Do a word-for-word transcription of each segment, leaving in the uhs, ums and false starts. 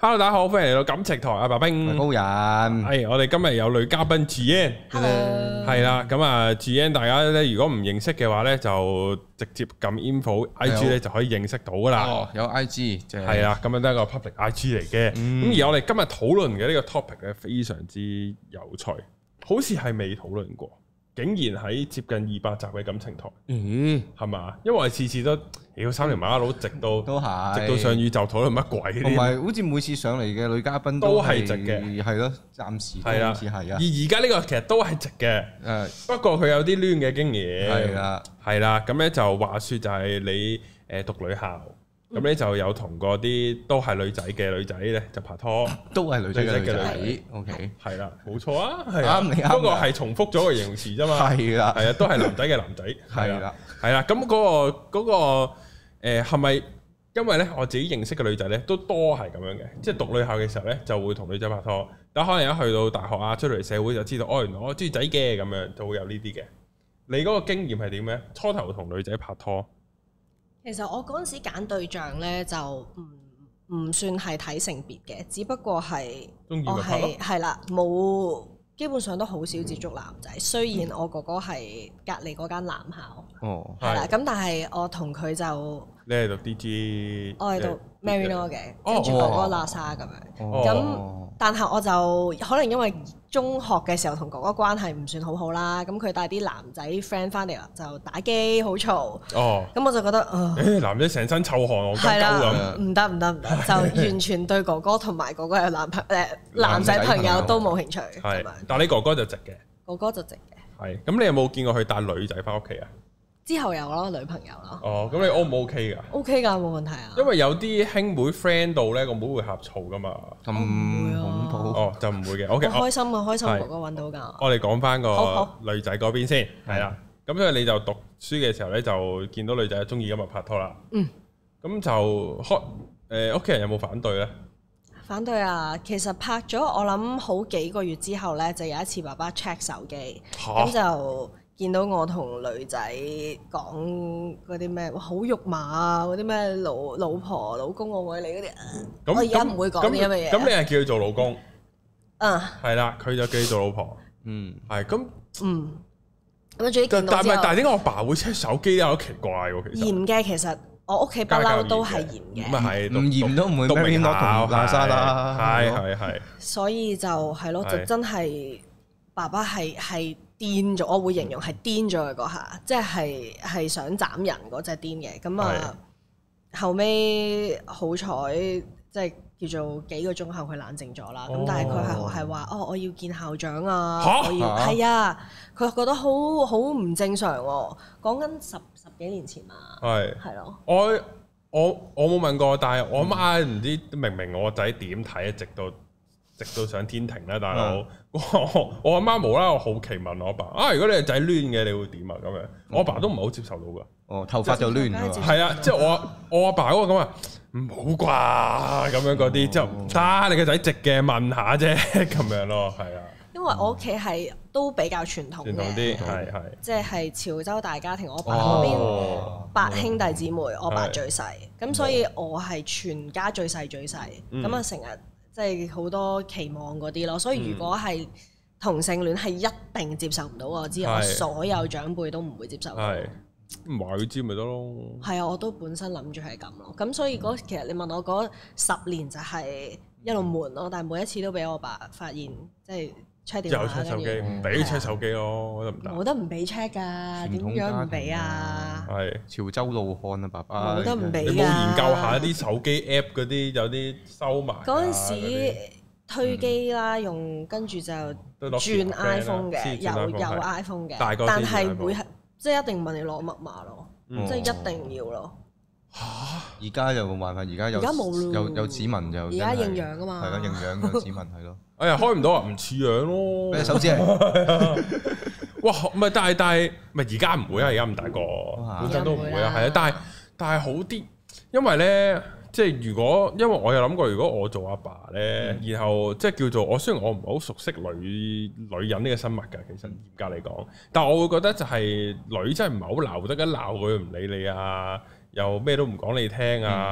Hello，大家好，歡迎嚟到感情台啊，白兵高人， 係我哋今日有女嘉賓 Gian，Hello， 係啦，咁啊 Gian，大家咧如果唔認識嘅話咧，就直接撳 info I G 咧就可以認識到噶啦。 哦，有 I G， 係啦，咁樣都係一個 public I G 嚟嘅。咁、嗯、而我哋今日討論嘅呢個 topic 咧非常之有趣，好似係未討論過。竟然喺接近二百集嘅感情台， 咦， 係嘛？因為我哋次次都妖三條馬佬直到都係直到上宇宙討論乜鬼？ 同埋好似每次上嚟嘅女嘉賓都係直嘅， 係咯，暫時都好似係啊。 而而家呢個其實都係直嘅，誒，不過佢有啲攣嘅經驗， 係啦， 係啦。咁咧就話説就係你誒讀女校。咁咧就有同嗰啲都係女仔嘅女仔咧就拍拖， 都係女仔嘅女仔 ，OK，係啦，冇錯啊，係啱你啱， 不過係重複咗個形容詞啫嘛， 係啦， 係啊，都係男仔嘅男仔， 係啦， 係啦，咁嗰個嗰個誒係咪因為咧我自己認識嘅女仔咧都多係咁樣嘅，即係讀女校嘅時候咧就會同女仔拍拖，但可能一去到大學啊出嚟社會就知道，哦原來我中意仔嘅咁樣，就會有呢啲嘅。你嗰個經驗係點咧？初頭同女仔拍拖？ 其實我嗰陣時揀對象咧就唔唔算係睇性別嘅，只不過係我係係啦，冇基本上都好少接觸男仔。雖然我哥哥係隔離嗰間男校，哦係啦，咁但係我同佢就你係讀 D G， 我係讀 Maryknoll 嘅，跟住哥哥喇沙咁樣。咁但係我就可能因為中學嘅時候同哥哥關係唔算好好啦，咁佢帶啲男仔 friend 翻嚟就打機好嘈，哦，咁我就覺得， 誒男仔成身臭汗，我鳩咁， 唔得唔得唔得，就完全對哥哥同埋哥哥有男朋誒男仔朋友都冇興趣。 係，但係你哥哥就直嘅， 哥哥就直嘅。 係，咁你有冇見過佢帶女仔翻屋企啊？ 之後有咯，女朋友咯。 哦，咁你 O 唔 OK 噶 ？OK 噶，冇問題啊。 因為有啲兄妹 friend 度咧，個妹會呷醋噶嘛。 咁恐怖？ 哦，就唔會嘅。OK， 開心啊，開心哥哥揾到㗎。 我哋講翻個女仔嗰邊先，係啦。咁所以你就讀書嘅時候咧，就見到女仔中意今日拍拖啦。嗯。咁就開誒屋企人有冇反對咧？ 反對啊！其實拍咗我諗好幾個月之後咧，就有一次爸爸 check 手機，咁就見到我同女仔講嗰啲咩好肉麻啊，嗰啲咩老老婆老公我愛你嗰啲，我而家唔會講呢啲咁嘅嘢。 咁你係叫佢做老公？ 嗯， 係啦，佢就叫佢做老婆。嗯，係咁。 嗯，咁最近但係但係點解我爸會 check 手機咧？好奇怪喎，其實。 嚴嘅其實。我屋企不嬲都係嚴嘅， 咁啊係， 唔嚴都唔會咩都同喇沙啦， 係係係。 所以就係咯，就真係爸爸係係癲咗，我會形容係癲咗嘅嗰下，即係係想斬人嗰隻癲嘅。咁啊後尾好彩，即係叫做幾個鐘後佢冷靜咗啦。咁但係佢係係話哦，我要見校長啊，我要係啊，佢覺得好好唔正常喎。講緊十十幾年前嘛，係係咯。我我我冇問過，但係我媽唔知明明我仔點睇，直到直到上天庭啦，大佬。我阿媽無啦啦好奇問我阿爸啊，如果你係仔攣嘅，你會點啊？咁樣我阿爸都唔係好接受到噶。哦，頭髮就攣㗎。係啊，即係我我阿爸嗰個咁啊，唔好啩咁樣嗰啲，之後得你個仔直嘅問下啫，咁樣咯，係啊。 因為我屋企係都比較傳統嘅， 傳統啲係係， 即係潮州大家庭，我爸嗰邊八兄弟姊妹，我爸最細，咁所以我係全家最細最細，咁啊成日即係好多期望嗰啲咯。所以如果係同性戀係一定接受唔到，我知我所有長輩都唔會接受到。 唔話佢知咪得咯？ 係啊，我都本身諗住係咁咯。咁所以嗰其實你問我嗰十年就係一路悶咯，但係每一次都俾我爸發現，即係。check 電話， 有 check 手機，唔俾 check 手機咯，得唔得？ 冇得唔俾 check 㗎，點樣唔俾啊？ 係潮州老漢啊，爸爸冇得唔俾㗎。 你冇研究下啲手機 app 嗰啲有啲收埋？ 嗰陣時推機啦，用跟住就轉 iPhone 嘅，有有 iPhone 嘅，但係會係即係一定問你攞密碼咯，即係一定要咯。 嚇！而家又冇辦法，而家有有有指紋又而家認樣㗎嘛？ 係咯，認樣嘅指紋係咯。 哎呀，開唔到啊，唔似樣咯。 你手指係哇，唔係，但係但係唔係而家唔會啊，而家咁大個，本身都唔會啊，係啊，但係但係好啲，因為咧，即係如果因為我有諗過，如果我做阿爸咧，然後即係叫做我雖然我唔係好熟悉女女人呢個生物㗎，其實嚴格嚟講，但係我會覺得就係女真係唔係好鬧得，一鬧佢唔理你啊。又咩都唔講你聽啊，咁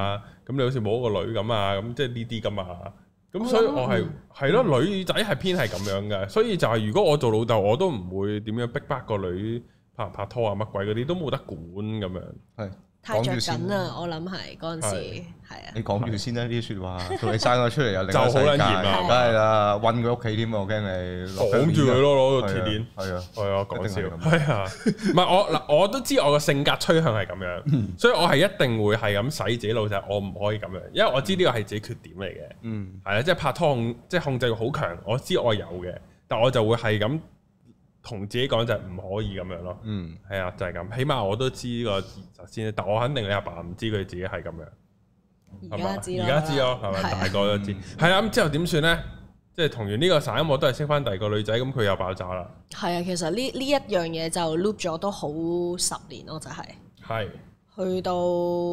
咁你好似冇個女咁啊，咁即係呢啲噶嘛。咁所以我係係咯，女仔係偏係咁樣嘅，所以就係如果我做老豆，我都唔會點樣逼迫個女拍拍拖啊乜鬼嗰啲都冇得管咁樣。 係。 太着緊啦！我諗係嗰陣時係啊。 你講住先啦，呢啲説話同你生咗出嚟又另一就好撚嚴啊！ 梗係啦，韞佢屋企添啊！我驚你綁住佢咯，攞個鐵鏈。 係啊， 係啊，講笑。係啊，唔係我嗱，我都知我個性格趨向係咁樣，所以我係一定會係咁洗自己腦仔，我唔可以咁樣，因為我知呢個係自己缺點嚟嘅。嗯，係啊，即係拍拖即係控制欲好強，我知我有嘅，但我就會係咁。同自己講就係唔可以咁樣咯，嗯，係啊，就係、是、咁，起碼我都知呢個事實先，但我肯定你阿爸唔知佢自己係咁樣， 而家知咯， 而家知咯，係咪大個都知？係啦、嗯，咁之後點算咧？即係同完呢個散，我都係識翻第二個女仔，咁佢又爆炸啦。係啊，其實呢呢一樣嘢就 loop 咗都好十年咯，就係、是。係是。去到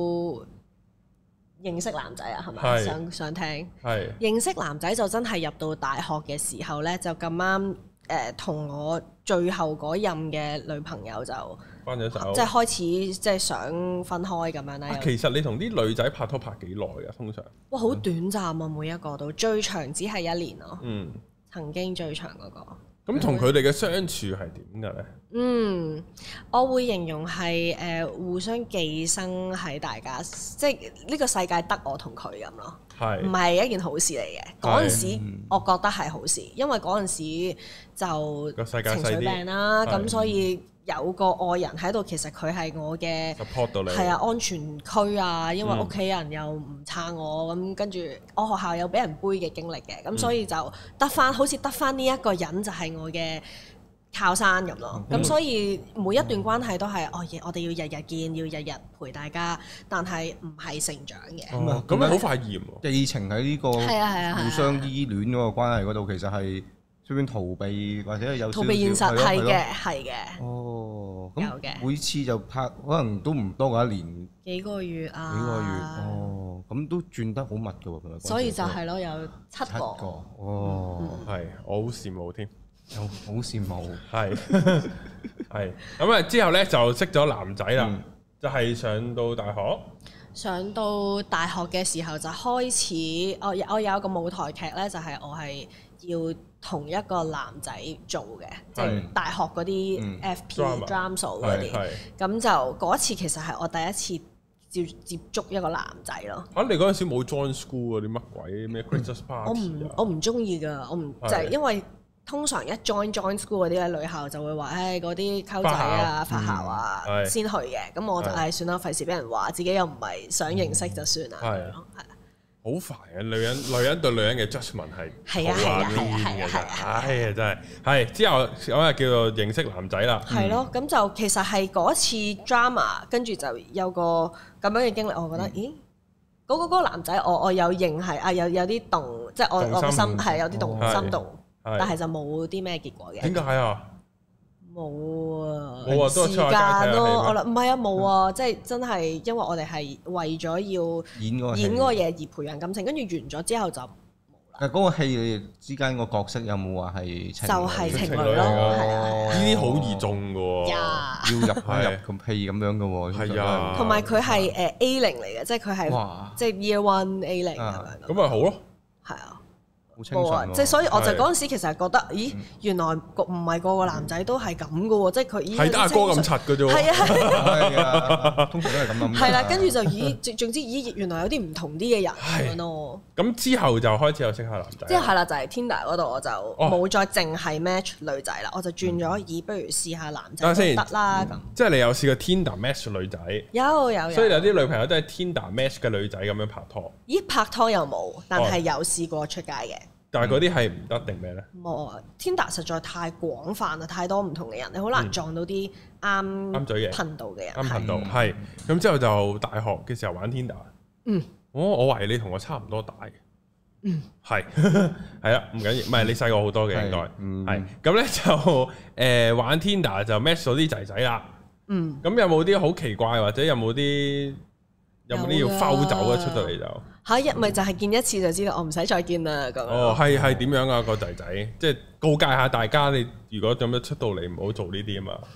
認識男仔啊，係咪？想想聽。係是。認識男仔就真係入到大學嘅時候咧，就咁啱。誒同、呃、我最後嗰任嘅女朋友就分咗手， 即係開始即係想分開咁樣啦、啊。 其實你同啲女仔拍拖拍幾耐㗎？通常哇，好短暫啊！每一個都最長只係一年咯。嗯，曾經最長嗰、那個。 咁同佢哋嘅相處係點嘅咧？ 嗯，我會形容係誒、呃、互相寄生喺大家，即係呢個世界得我同佢咁咯。係唔係一件好事嚟嘅？嗰陣時我覺得係好事，因為嗰陣時就情緒病啦，咁所以有個愛人喺度，其實佢係我嘅 support 到你， 係啊，安全區啊，因為屋企人又唔撐我，咁跟住我學校有俾人背嘅經歷嘅，咁所以就得翻好似得翻呢一個人就係我嘅靠山咁咯，咁、嗯、所以每一段關係都係哦，我哋要日日見，要日日陪大家，但係唔係成長嘅。 咁咪好快厭喎！ 寄情喺呢個互相依戀嗰個關係嗰度，其實係屬於逃避或者有逃避現實，係嘅，係嘅。 哦， 有嘅。 每次就拍，可能都唔多過一年。 幾個月啊？ 幾個月哦，咁都轉得好密㗎喎。 所以就係咯，有七個。七個哦，係，我好羨慕添。 好好羨慕， 係係咁啊！之後咧就識咗男仔啦，嗯、就係上到大學。 上到大學嘅時候就開始，我我有一個舞台劇咧，就係、是、我係要同一個男仔做嘅，即係、嗯、大學嗰啲 F P drama 嗰啲。咁就嗰一次其實係我第一次接接觸一個男仔咯。嚇、啊！你嗰陣時冇 join school 嗰啲乜鬼咩 Christmas party？我唔我唔中意㗎，我唔就係因為。通常一 join join school 嗰啲喺女校就會話，誒嗰啲溝仔啊、發校啊、嗯、先去嘅，咁我就誒的算啦，費事俾人話，自己又唔係想認識就算啦。係啊，係啊，好煩啊！女人女人對女人嘅 judgment 係係啊係啊係啊係啊， 唉呀真係係之後嗰日叫做認識男仔啦。 係咯，咁就其實係嗰次 drama，跟住就有個咁樣嘅經歷，我覺得，嗯、咦，嗰、嗰個嗰個男仔我我有認係啊，有有啲動，即係我我個心係有啲動心動。但係就冇啲咩結果嘅。點解啊？冇啊！冇啊！時間咯，我諗唔係啊，冇啊，即係真係因為我哋係為咗要演嗰演嗰個嘢而培養感情，跟住完咗之後就冇啦。誒，嗰個戲你哋之間個角色有冇話係情侶？就係情侶咯，係啊！呢啲好易中㗎喎，要入入咁戲咁樣㗎喎，係啊。同埋佢係誒 A 零嚟嘅，即係佢係即係 Year One A 零咁樣。咁咪好咯，係啊。冇啊！即係所以我就嗰陣時其實係覺得，咦，原來唔係個個男仔都係咁嘅喎，即係佢係得阿哥咁柒嘅啫喎。係啊係啊，通常都係咁諗。係啦，跟住就咦，總之咦，原來有啲唔同啲嘅人咁咯。咁之後就開始有識下男仔。之後係啦，就係 Tinder 嗰度我就冇再淨係 match 女仔啦，我就轉咗咦，不如試下男仔都得啦咁。即係你有試過 Tinder match 女仔？有有有。所以有啲女朋友都係 Tinder match 嘅女仔咁樣拍拖。咦，拍拖又冇，但係有試過出街嘅。但係嗰啲係唔得定咩咧？冇啊！Tinder 實在太廣泛啦，太多唔同嘅人，你好難撞到啲啱啱嘴嘅頻道嘅人。啱頻道係咁之後就大學嘅時候玩 Tinder。嗯，我我懷疑你同我差唔多大。嗯，係係啦，唔緊要，唔係你細我好多嘅應該。係咁咧就誒玩 Tinder 就 match 到啲仔仔啦。嗯，咁有冇啲好奇怪或者有冇啲有冇啲要摟走啊？出到嚟就嚇一咪就係見一次就知道，我唔使再見啦咁。哦，係係點樣啊？個仔仔即係告誡下大家，你如果咁樣出到嚟唔好做呢啲啊嘛。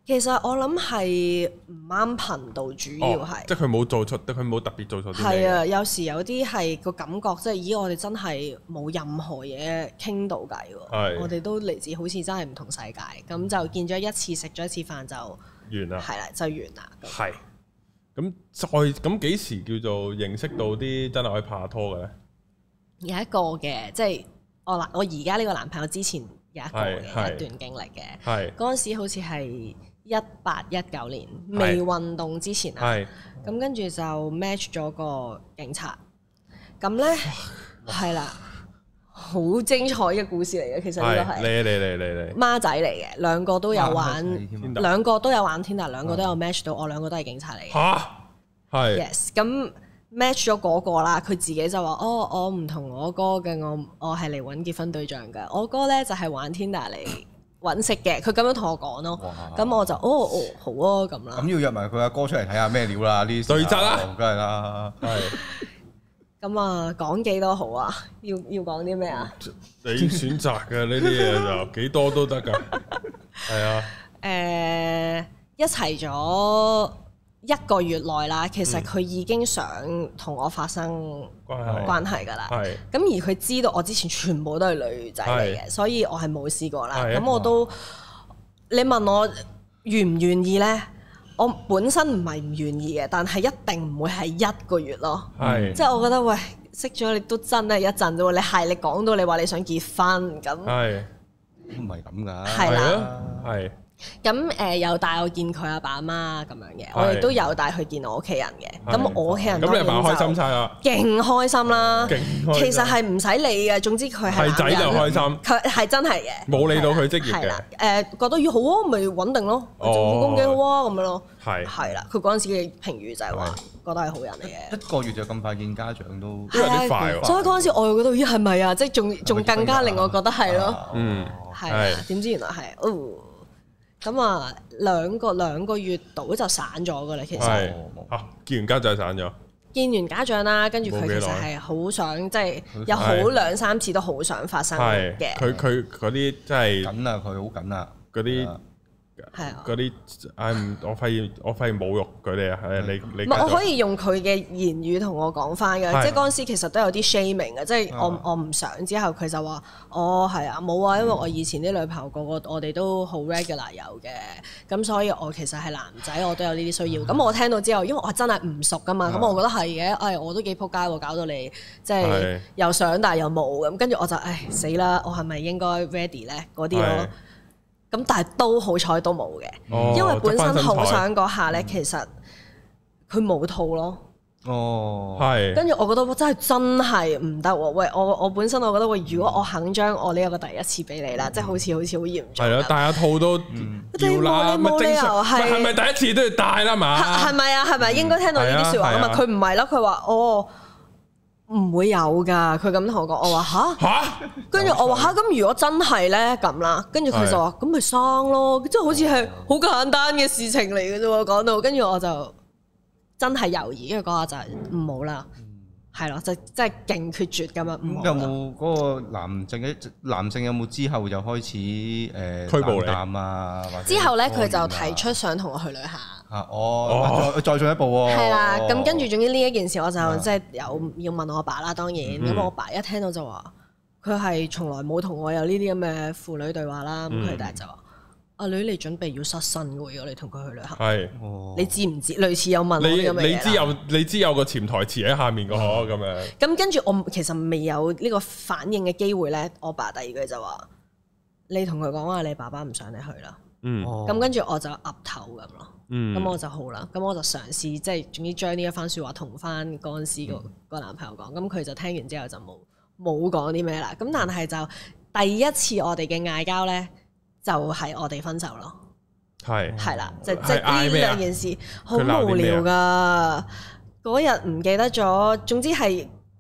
其實我諗係唔啱頻道，主要係、 哦，即係佢冇做出，佢冇特別做錯啲咩。 係啊，有時有啲係個感覺，即係咦，我哋真係冇任何嘢傾到偈喎。 係我哋都嚟自好似真係唔同世界，咁就見咗一次，食咗一次飯就完啦。 係啦，就完啦。 係。咁再咁幾時叫做認識到啲真係可以拍拖嘅咧？ 有一個嘅，即係我嗱，我而家呢個男朋友之前有一個嘅一段經歷嘅。係嗰陣時好似係一八一九年未運動之前啊，咁跟住就 match 咗個警察，咁咧係啦，好精彩嘅故事嚟嘅，其實呢個係你你你你你孖仔嚟嘅，兩個都有玩，兩個都有玩 Tinder，兩個都有 match 到，我兩個都係警察嚟嘅。 嚇，係 yes，咁 match 咗嗰個啦，佢自己就話：哦，我唔同我哥嘅，我我係嚟揾結婚對象嘅，我哥咧就係玩 Tinder 嚟揾食嘅，佢咁樣同我講咯，咁我就哦哦好啊咁啦。 咁要約埋佢阿哥出嚟睇下咩料啦，呢啲對質啦， 梗係啦，係。 咁啊，講幾多好啊？要要講啲咩啊？ 你選擇嘅呢啲嘢就幾多都得㗎，係啊。 誒，一齊咗一個月內啦，其實佢已經想同我發生關係㗎啦。係。咁而佢知道我之前全部都係女仔嚟嘅，所以我係冇試過啦。咁我都，你問我願唔願意呢？我本身唔係唔願意嘅，但係一定唔會係一個月咯。係。即係我覺得，喂，識咗你都真係一陣啫喎。你係你講到你話你想結婚咁，係唔係咁㗎？ 係啦， 係。 咁誒又帶我見佢阿爸阿媽咁樣嘅，我亦都有帶佢見我屋企人嘅。咁我屋企人咁你咪開心晒啦， 勁開心啦。 勁開心。 其實係唔使理嘅，總之佢係係仔就開心。 佢係真係嘅， 冇理到佢職業嘅。 誒覺得要好啊，咪穩定咯，政府工幾好啊咁樣咯。 係係啦，佢嗰陣時嘅評語就係話覺得係好人嚟嘅。 一個月就咁快見家長都有啲快喎。 所以嗰陣時我又覺得咦係咪啊？即係仲仲更加令我覺得係咯。 嗯， 係啊。點知原來係哦。咁啊，兩個兩個月到就散咗噶啦，其實。係。 嚇，見完家長散咗。見完家長啦，跟住佢其實係好想，即係有好兩三次都好想發生嘅。佢佢嗰啲真係緊啊！佢好緊啊！ 嗰啲係啊，嗰啲唉唔，我發現我發現侮辱佢哋啊！係你你。 唔係，我可以用佢嘅言語同我講翻嘅，即係嗰陣時其實都有啲 shaming 嘅，即係我我唔想之後佢就話，哦係啊冇啊，因為我以前啲女朋友個個我哋都好 regular 有嘅，咁所以我其實係男仔，我都有呢啲需要。咁我聽到之後，因為我真係唔熟噶嘛，咁我覺得係嘅，唉我都幾撲街喎，搞到你即係又想但係又冇咁，跟住我就唉死啦，我係咪應該 ready 咧嗰啲咯？咁但係都好彩都冇嘅，哦、因為本身好想嗰下咧，嗯、其實佢冇套咯。哦，係。跟住我覺得真係真係唔得喎！喂，我我本身我覺得喂，如果我肯將我呢一個第一次俾你啦，嗯、即係好似好似好嚴重。係咯，戴一套都要啦， 冇理由係係咪第一次都要戴啦嘛？ 係咪啊？係咪應該聽到呢啲説話啊嘛？佢唔係咯，佢話哦。唔會有㗎，佢咁同我講，我話吓？嚇，跟住我話吓？咁如果真係咧咁啦，跟住佢就話咁咪生咯，即係好似係好簡單嘅事情嚟嘅啫喎，講到跟住我就真係猶豫，跟住嗰下就係唔好啦，係咯，就真係勁決絕咁樣。 咁有冇嗰個男性嘅男性有冇之後就開始誒拘捕你啊？ 之後咧佢就提出想同我去旅行。 啊！哦，再再進一步喎。係啦，咁跟住總之呢一件事，我就即係有要問我阿爸啦。當然，咁我阿爸一聽到就話，佢係從來冇同我有呢啲咁嘅父女對話啦。咁佢但係就話：阿女你準備要失身嘅喎，如果你同佢去旅行。係。你知唔知？類似有問我啲咁嘅嘢。 你知有你知有個潛台詞喺下面嘅嗬咁樣。 咁跟住我其實未有呢個反應嘅機會咧，我爸第二句就話：你同佢講話，你爸爸唔想你去啦。嗯。咁跟住我就岌頭咁咯。咁、嗯、我就好啦，咁我就嘗試即係總之將呢一番説話同翻嗰陣時個個男朋友講，咁佢、嗯、就聽完之後就冇冇講啲咩啦。咁但係就第一次我哋嘅嗌交咧，就係、是、我哋分手咯。係係啦，就即係呢兩件事好無聊噶。嗰日唔記得咗，總之係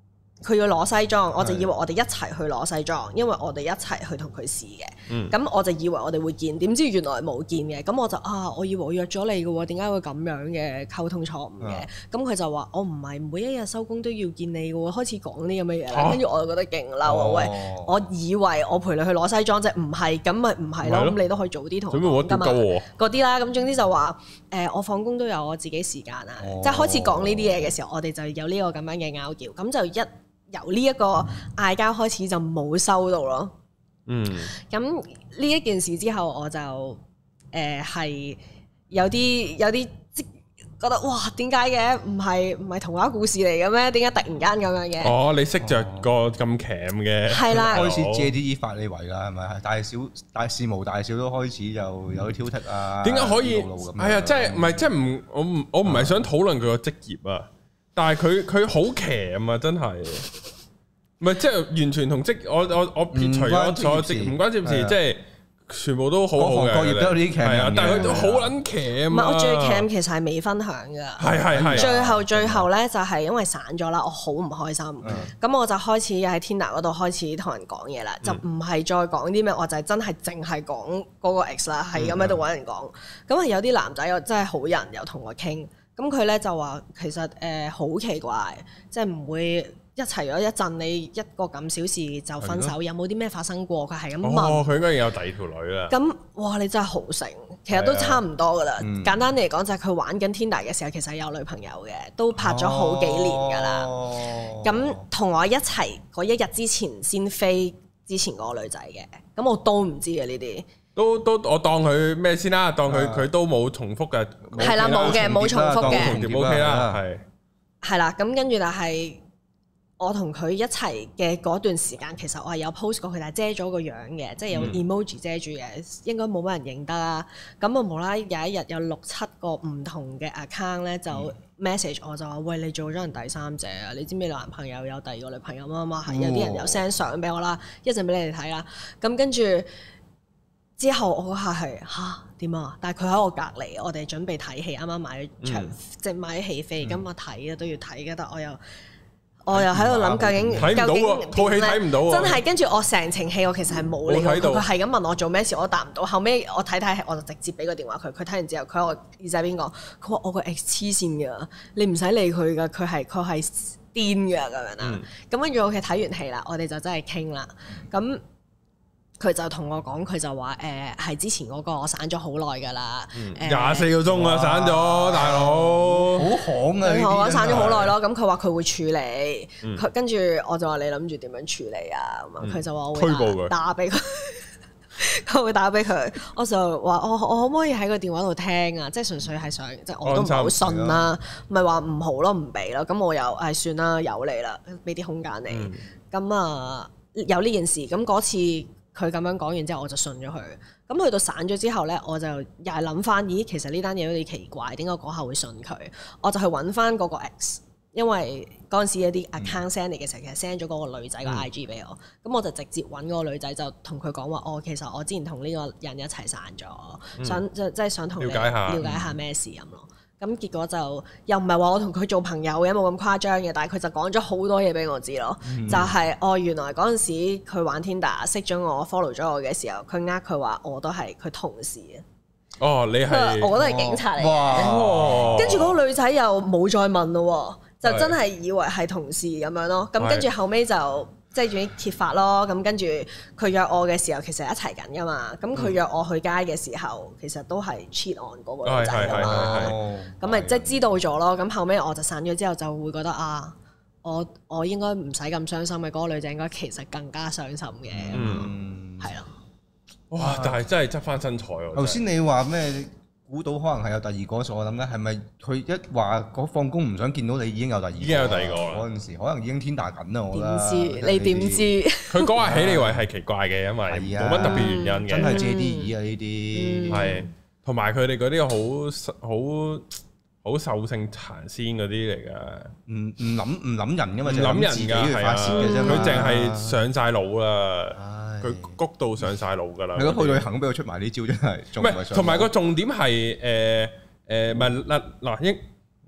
佢要攞西裝，我就以為我哋一齊去攞西裝，因為我哋一齊去同佢試嘅。咁、嗯、我就以為我哋會見，點知原來冇見嘅。咁我就啊，我以為我約咗你嘅喎，點解會咁樣嘅溝通錯誤嘅？咁佢、嗯、就話我唔係每一日收工都要見你嘅喎，開始講啲咁嘅嘢啦。跟住、啊、我就覺得勁嬲啊！喂，我以為我陪你去攞西裝啫，唔係咁咪唔係咯。咁你都可以早啲同我講㗎嘛。嗰啲啦，咁總之就話誒、呃，我放工都有我自己時間啊。哦、即係開始講呢啲嘢嘅時候，我哋就有呢個咁樣嘅拗撬，咁就一。由呢一個嗌交開始就冇收到咯。嗯，咁呢一件事之後，我就誒係、呃、有啲有啲即覺得哇，點解嘅？唔係唔係童話故事嚟嘅咩？點解突然間咁樣嘅？哦，你識着個咁鉗嘅，係啦， 開始借啲意法你為啦，係咪？大小大事無大小都開始就有啲挑剔啊。點解可以？係啊，即係唔係即係唔我唔我唔係想討論佢個職業啊。但係佢佢好鉗啊，真係，唔係即係完全同職我我我撇除咗所有職唔關職事，即係全部都好好嘅。各業都有啲鉗，係啊，但係佢都好撚鉗。唔係我最鉗其實係未分享㗎，係係係。最後最後咧就係因為散咗啦，我好唔開心，咁我就開始喺 Tinder 嗰度開始同人講嘢啦，就唔係再講啲咩，我就係真係淨係講嗰個 ex 啦，係咁喺度揾人講。咁係有啲男仔又真係好人，又同我傾。咁佢咧就話其實誒好、呃、奇怪，即係唔會一齊咗一陣，你一個咁小事就分手，的有冇啲咩發生過？佢係咁問。哦，佢應該有第二條女啦。咁哇，你真係好醒，其實都差唔多噶啦。嗯、簡單嚟講就係佢玩緊 Tinder 嘅時候，其實係有女朋友嘅，都拍咗好幾年噶啦。咁同、哦、我一齊嗰一日之前先飛之前嗰個女仔嘅，咁我都唔知嘅呢啲。都都我當佢咩先啦，當佢佢都冇重複嘅，係啦冇嘅冇重複嘅，O K 啦，係係啦，咁跟住但係我同佢一齊嘅嗰段時間，其實我係有 post 過佢，但係遮咗個樣嘅，即係有 emoji 遮住嘅，嗯、應該冇乜人認得啦。咁啊無啦有一日有六七個唔同嘅 account 咧就 message 我就話喂，你做咗人第三者啊，你知唔知你男朋友有第二個女朋友啊嘛？係有啲人有 send 相俾我啦，一陣俾你哋睇啦。咁跟住。之後我嗰下係吓點啊？但係佢喺我隔離，我哋準備睇戲，啱啱買咗場，即係、嗯、買咗戲飛，咁我睇啊都要睇嘅，但我又我又喺度諗究竟睇唔到喎，套戲睇唔到喎，真係跟住我成程戲我其實係冇理佢，佢係咁問我做咩事，我答唔到。後尾我睇睇我就直接俾個電話佢，佢睇完之後佢喺我耳仔邊講，佢話我個 ex 黐線㗎，你唔使理佢㗎，佢係佢係癲㗎咁樣啦。咁跟住我哋睇完戲啦，我哋就真係傾啦，咁。佢就同我講，佢就話誒係之前嗰個我散咗好耐㗎啦，廿四個鐘啊散咗，大佬好行啊！同我講散咗好耐咯，咁佢話佢會處理，佢跟住我就話你諗住點樣處理啊？咁啊佢就話我會打俾佢，佢會打俾佢。我就話我我可唔可以喺個電話度聽啊？即係純粹係想，即係我都唔係好信啦，唔係話唔好咯，唔俾咯。咁我又誒算啦，有你啦，俾啲空間你。咁啊有呢件事，咁嗰次。佢咁樣講完之後，我就信咗佢。咁去到散咗之後呢，我就又係諗翻，咦，其實呢單嘢有啲奇怪，點解嗰下會信佢？我就去揾翻嗰個 ex，因為嗰陣時有啲 account send 嚟嘅時候，其實 send 咗嗰個女仔個 I G 俾我。咁、嗯、我就直接揾嗰個女仔，就同佢講話，哦，其實我之前同呢個人一齊散咗，嗯、想即係想同你了解下咩事咁咯。咁結果就又唔係話我同佢做朋友嘅，冇咁誇張嘅，但係佢就講咗好多嘢俾我知咯。嗯、就係、是、哦，原來嗰陣時佢玩 Tinder 識咗我 follow 咗我嘅時候，佢呃佢話我都係佢同事啊。哦，你係我都係警察嚟嘅。跟住嗰個女仔又冇再問咯，就真係以為係同事咁樣咯。咁跟住後尾就。即係仲要揭發咯，咁跟住佢約我嘅時候，其實一齊緊噶嘛。咁佢約我去街嘅時候，其實都係 cheat on 嗰個女仔噶嘛。咁咪即係知道咗咯。咁後尾我就散咗之後，就會覺得啊，我我應該唔使咁傷心嘅，嗰個女仔應該其實更加傷心嘅。嗯，係咯。哇！但係真係執翻身材喎。頭先你話咩？估到可能係有第二個，所以我諗咧係咪佢一話嗰放工唔想見到你已經有第二個？已經有第二個啦。嗰陣時可能已經天大緊啦，我覺得。點知？你點知？佢講下起你以為係奇怪嘅，因為冇乜特別原因嘅。真係借啲意啊！呢啲係同埋佢哋嗰啲好好好獸性殘鮮嗰啲嚟㗎。唔唔諗唔諗人㗎嘛？唔諗人㗎，係啊！佢淨係上晒腦啦。佢谷到上晒腦㗎啦！你覺得去旅行俾佢出埋呢招真係，唔係同埋個重點係誒誒，唔係嗱嗱應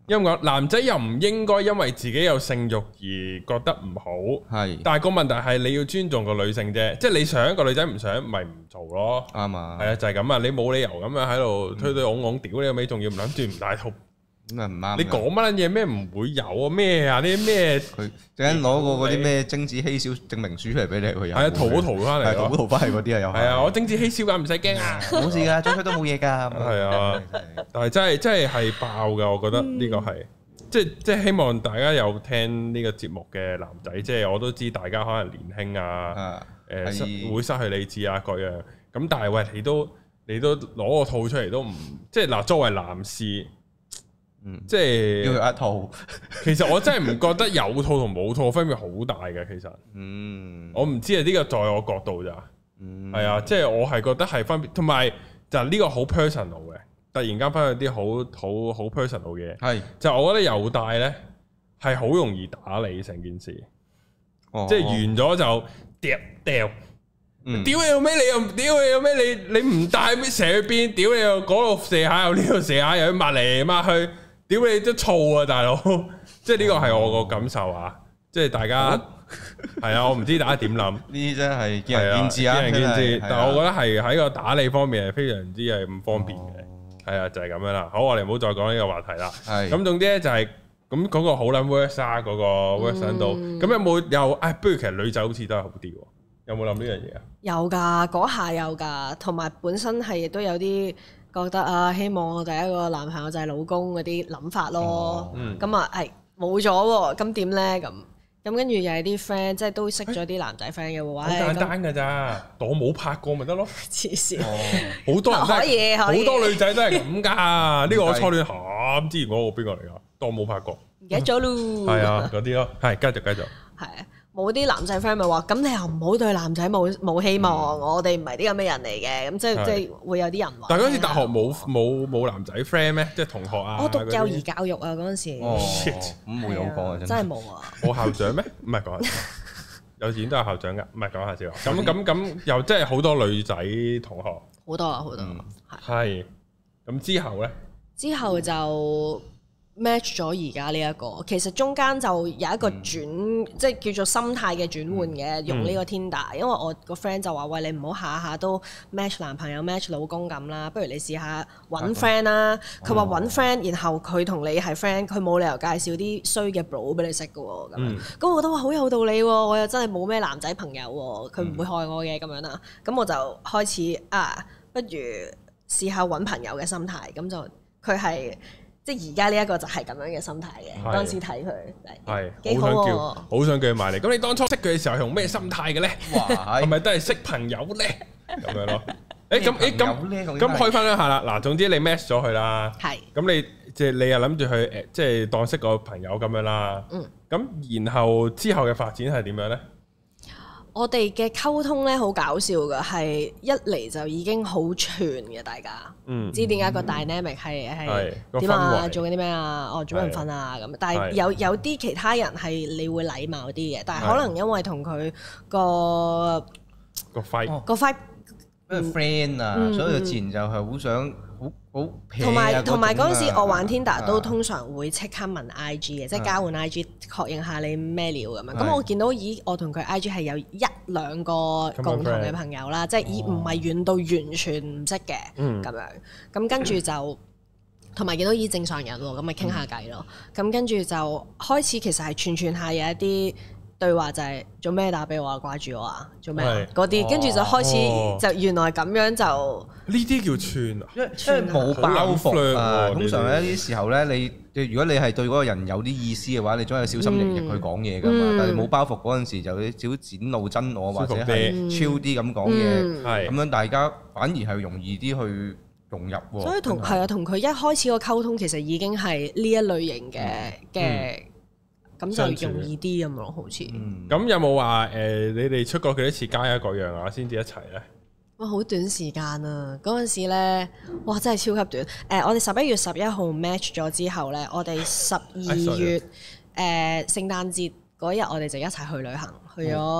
因為男仔又唔應該因為自己有性慾而覺得唔好，係。但係個問題係你要尊重個女性啫，即係你想個女仔唔想，咪唔做咯。啱啊。係啊，就係咁啊！你冇理由咁樣喺度推推擁擁，屌你個尾，仲要唔諗住唔戴套。咁啊唔啱！你講乜嘢咩唔會有啊咩啊啲咩？佢陣間攞個嗰啲咩精子稀少證明書出嚟俾你，佢有。係啊，淘寶淘翻嚟，淘寶淘翻嚟嗰啲啊又係啊！我精子稀少㗎，唔使驚啊！冇事㗎，張出都冇嘢㗎。係啊，但係真係真係係爆㗎，我覺得呢個係即係即係希望大家有聽呢個節目嘅男仔，即係我都知大家可能年輕啊，誒會失去理智啊各樣。咁但係喂，你都你都攞個套出嚟都唔即係嗱，作為男士。嗯，即係要有一套，其實我真係唔覺得有套同冇套分別好大嘅，其實，嗯，我唔知啊，呢個在我角度咋，嗯，係啊，即係我係覺得係分別，同埋就係呢個好 personal 嘅，突然間分享啲好好好 personal 嘅嘢，係，就我覺得有帶咧係好容易打你成件事，哦，即係完咗就掉掉，屌你老味，你又屌你老味，你你唔帶咩射去邊？屌你又嗰度射下，又呢度射下，又抹嚟抹去。屌你都燥啊，大佬！即係呢個係我個感受啊！即係大家係啊，我唔知大家點諗？呢啲真係見仁見智啊，見仁見智。但係我覺得係喺個打理方面係非常之係唔方便嘅。係啊，就係咁樣啦。好，我哋唔好再講呢個話題啦。係咁，總之咧就係咁嗰個好撚 worse 啊，嗰個 worse 喺度。咁有冇又誒？不如其實女仔好似都係好啲喎。有冇諗呢樣嘢啊？有㗎，嗰下有㗎，同埋本身係亦都有啲。覺得啊，希望我第一個男朋友就係老公嗰啲諗法咯。咁啊係冇咗喎，咁點咧？咁咁跟住又係啲 friend，即係都識咗啲男仔 friend 嘅話，好簡單㗎咋，當我冇拍過咪得咯。黐線，好多人可以，好多女仔都係咁㗎。呢個我初戀嚇，之前嗰個邊個嚟㗎？當我冇拍過，唔記得咗咯。係啊，嗰啲咯，係繼續繼續。係啊。冇啲男仔 friend 咪話，咁你又唔好對男仔冇冇希望，我哋唔係啲咁嘅人嚟嘅，咁即係即係會有啲人話。但係嗰陣時大學冇冇冇男仔 friend 咩？即係同學啊？我讀幼兒教育啊嗰陣時。哦，咁冇有講啊真。真係冇啊！我校長咩？唔係講下笑，幼稚園都有校長㗎，唔係講下笑。咁咁咁又真係好多女仔同學。好多啊好多。係。咁之後咧？之後就。match 咗而家呢一個，其實中間就有一個轉，嗯、即係叫做心態嘅轉換嘅，嗯、用呢個 Tinder，因為我個 friend 就話：喂，你唔好下下都 match 男朋友、match 老公咁啦，不如你試下揾 friend 啦。佢話揾 friend，然後佢同你係 friend，佢冇理由介紹啲衰嘅 bro 俾你識嘅喎。咁，咁、嗯、我覺得話好有道理喎，我又真係冇咩男仔朋友喎，佢唔會害我嘅咁樣啦。咁我就開始啊，不如試下揾朋友嘅心態，咁就佢係。即係而家呢一個就係咁樣嘅心態嘅，當時睇佢係幾好喎，好想叫佢埋嚟。咁你當初識佢嘅時候係用咩心態嘅咧？哇，係咪都係識朋友咧？咁樣咯。誒咁誒咁咁開翻一下啦。嗱，總之你 match 咗佢啦。係。咁你即係你又諗住去誒，即係當識個朋友咁樣啦。嗯。咁然後之後嘅發展係點樣咧？我哋嘅溝通咧好搞笑㗎，係一嚟就已經好串嘅，大家唔知點解個 dynamic 係係點啊？做緊啲咩啊？哦，做咩唔瞓啊？咁，但係有有啲其他人係你會禮貌啲嘅，但係可能因為同佢個個 fight 個 fight 因為 friend 啊，所以佢自然就係好想好好同埋同埋嗰陣時我玩 Tinder 都通常會即刻問 I G 嘅，即係交換 I G 確認下你咩料咁樣。咁我見到咦，我同佢 I G 係有一兩個共同嘅朋友啦，即係咦唔係遠到完全唔識嘅咁樣。咁跟住就同埋見到咦正常人喎，咁咪傾下偈咯。咁跟住就開始其實係串串下有一啲對話，就係做咩打俾我啊？掛住我啊？做咩嗰啲？跟住就開始就原來咁樣就呢啲叫串啊，因為因為冇包袱啊。通常咧呢啲時候咧，你如果你係對嗰個人有啲意思嘅話，你總係小心翼翼去講嘢噶嘛。但係冇包袱嗰陣時，就少少展露真我或者係超啲咁講嘢，咁樣大家反而係容易啲去融入。所以同係啊，同佢一開始個溝通其實已經係呢一類型嘅嘅。咁就容易啲咁咯，好似。咁、嗯、有冇話誒？你哋出過幾多次街啊？各樣啊，先至一齊咧？哇！好短時間啊！嗰陣時咧，哇！真係超級短。誒、呃，我哋十一月十一號 match 咗之後咧，我哋十二月誒、呃、聖誕節嗰日，我哋就一齊去旅行，去咗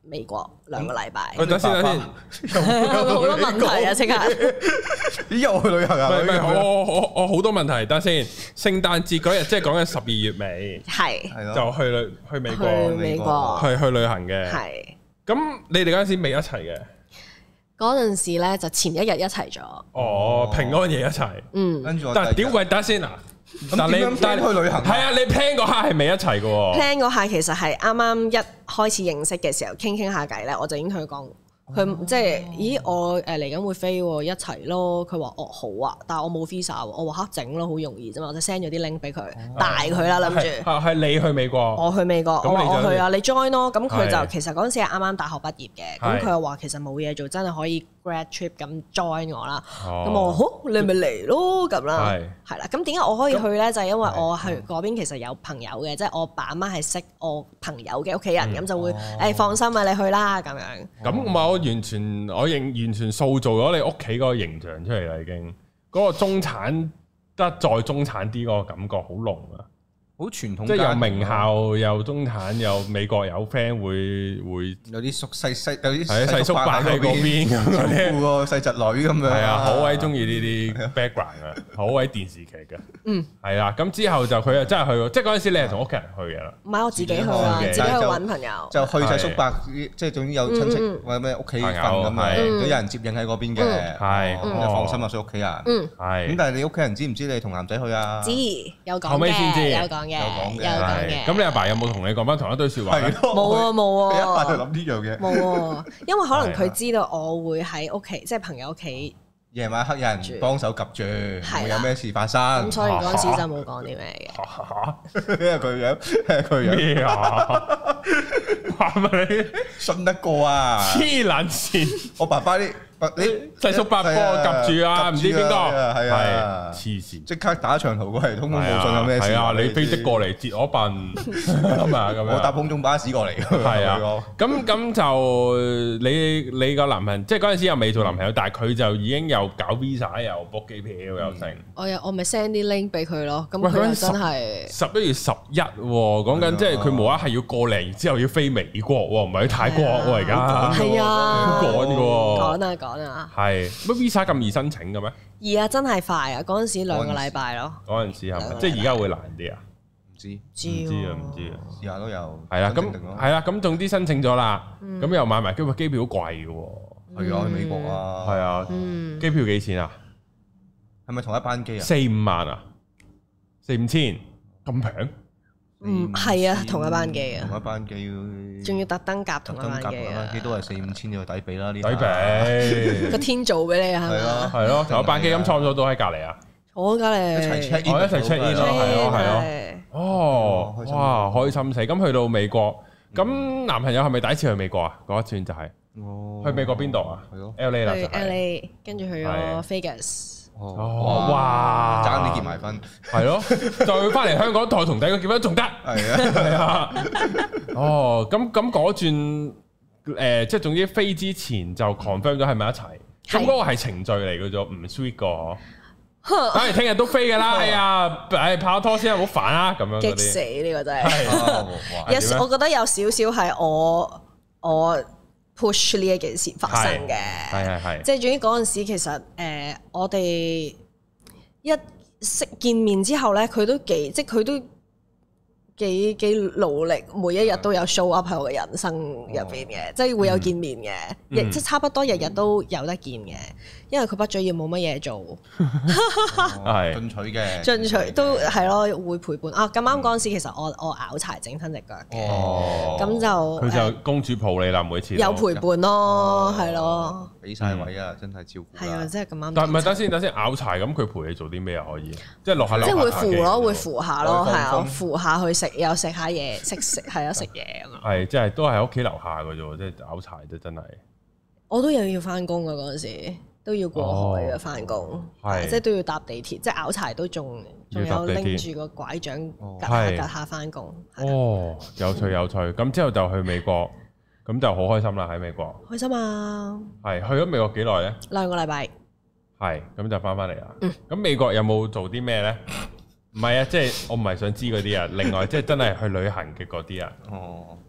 美國兩個禮拜。 喂，等先等先， 好多問題啊！即刻， 咦？又去旅行啊？ 唔係唔係，我我我好多問題。等先，聖誕節嗰日即係講緊十二月尾， 係就去旅去美國， 去美國去去旅行嘅。 係。 咁你哋嗰陣時未一齊嘅？ 嗰陣時咧就前一日一齊咗。 哦，平安夜一齊。 嗯。 跟住我。 但係屌，喂，等先啊！但你但係去旅行係啊，你 plan 嗰下係未一齊嘅喎。 plan 嗰下其實係啱啱一開始認識嘅時候傾傾下偈咧，我就已經同佢講，佢即係咦我誒嚟緊會飛喎，一齊咯。佢話哦好啊，但係我冇 visa 喎，我話黑整咯，好容易啫嘛，我就 send 咗啲 link 俾佢，帶佢啦諗住。 係係你去美國， 我去美國，我話我去啊，你 join 咯。咁佢就其實嗰陣時係啱啱大學畢業嘅，咁佢又話其實冇嘢做，真係可以 grad trip 咁 join 我啦。咁我話好，你咪嚟咯咁啦，係啦。咁點解我可以去咧？就係因為我去嗰邊其實有朋友嘅，即係我爸阿媽係識我朋友嘅屋企人，咁就會誒放心啊，你去啦咁樣。 咁我完全我認完全塑造咗你屋企嗰個形象出嚟啦，已經嗰個中產得再中產啲嗰個感覺好濃啊！ 好傳統， 即係有名校，又中產，又美國有 friend 會會有啲叔細細有啲係細叔伯喺嗰邊咁嗰啲， 個細侄女咁樣。係啊，好鬼中意呢啲 background 啊，好鬼電視劇嘅。 嗯， 係啦，咁之後就佢又真係去，即係嗰陣時你係同屋企人去嘅啦。 唔係我自己去啊，自己去揾朋友。 就去細叔伯，即係總之有親戚或者咩屋企份咁樣，都有人接應喺嗰邊嘅。係，咁就放心啦，所以屋企人。嗯，係。咁但係你屋企人知唔知你同男仔去啊？ 知，有講後尾先知， 有講。有講嘅， 咁你阿爸有冇同你講翻同一堆説話？ 冇啊冇啊， 佢一下就諗呢樣嘢。 冇啊，因為可能佢知道我會喺屋企，即係朋友屋企夜晚黑有人幫手及住，唔會有咩事發生。 咁所以嗰陣時就冇講啲咩嘅。 因為佢樣，佢樣咩啊？話咪你信得過啊？ 黐撚線！ 我爸爸啲。你細叔伯幫我及住啊，唔知邊個係啊， 黐線， 即刻打長途過嚟，通風報信有咩事？ 係啊，你飛的過嚟接我笨咁啊，咁樣我搭空中巴士過嚟。 係啊，咁咁就你你個男朋友，即係嗰陣時又未做男朋友，但係佢就已經又搞 visa 又 book 機票又成。 我又我咪 send 啲 link 俾佢咯，咁佢真係十一月十一喎，講緊即係佢無啦係要過嚟，之後要飛美國喎，唔係去泰國喎而家。 係啊， 趕嘅喎， 趕啊趕啊！ 係乜 visa 咁易申請嘅咩？ 易啊，真係快啊！嗰陣時兩個禮拜咯。 嗰陣時係咪？即係而家會難啲啊？ 唔知， 唔知啊，唔知啊， 試下都有。 係啊，咁係啊，咁總之申請咗啦，咁又買埋機票，機票好貴嘅喎。 係啊，去美國啊。 係啊，機票幾錢啊？ 係咪同一班機啊？ 四五萬啊？四五千咁平？ 嗯，係啊，同一班機啊， 同一班機， 仲要特登夾同一班機啊， 班機都係四五千就抵俾啦，呢抵俾個天做俾你啊，係咯係咯，同一班機咁坐咗都喺隔離啊， 坐隔離一齊 check in， 我一齊 check in 咯，係咯係咯，哦，哇，開心死！咁去到美國，咁男朋友係咪第一次去美國啊？嗰一轉就係，去美國邊度啊？ 係咯 ，L A 啦， 去 L A，跟住去咗 Vegas。 哦，哇， 爭啲結埋婚， 係咯，再翻嚟香港再同第二個結婚仲得， 係啊， 係啊，哦，咁咁嗰轉誒，即係總之飛之前就 confirm 咗係咪一齊，咁嗰個係程序嚟嘅啫，唔 sweet 個，唉，聽日都飛㗎啦，哎呀，誒拍拖先啊，好煩啊，咁樣嗰啲， 激死呢個真係，有我覺得有少少係我我。push 呢一件事發生嘅， 係係係， 即係總之嗰陣時其實誒、呃，我哋一識見面之後咧，佢都幾即係佢都幾幾努力，每一日都有 show up 喺我嘅人生入邊嘅，哦、即係會有見面嘅，亦、嗯、即係差不多日日都有得見嘅。因為佢畢咗業冇乜嘢做， 係進取嘅， 進取都係咯，會陪伴啊！咁啱嗰陣時，其實我我拗柴整親隻腳嘅，咁就佢就公主抱你啦，每次有陪伴咯，係咯， 俾晒位啊，真係照顧。 係啊，即係咁啱。 但係唔係等先，等先拗柴咁，佢陪你做啲咩啊？可以即係落下樓， 即係會扶咯，會扶下咯，係啊，扶下去食，又食下嘢，食食係啊，食嘢咁樣。 係即係都係喺屋企樓下嘅啫，即係拗柴啫，真係。我都有要翻工嘅嗰陣時。都要過海嘅翻工，即係都要搭地鐵，即係拗柴都仲仲有拎住個拐杖趌下趌下翻工。 哦，有趣有趣。咁之後就去美國，咁就好開心啦喺美國。 開心啊！ 係去咗美國幾耐咧？ 兩個禮拜。 係，咁就翻返嚟啦。咁美國有冇做啲咩咧？唔係啊，即係我唔係想知嗰啲啊。另外，即係真係去旅行嘅嗰啲啊。 哦，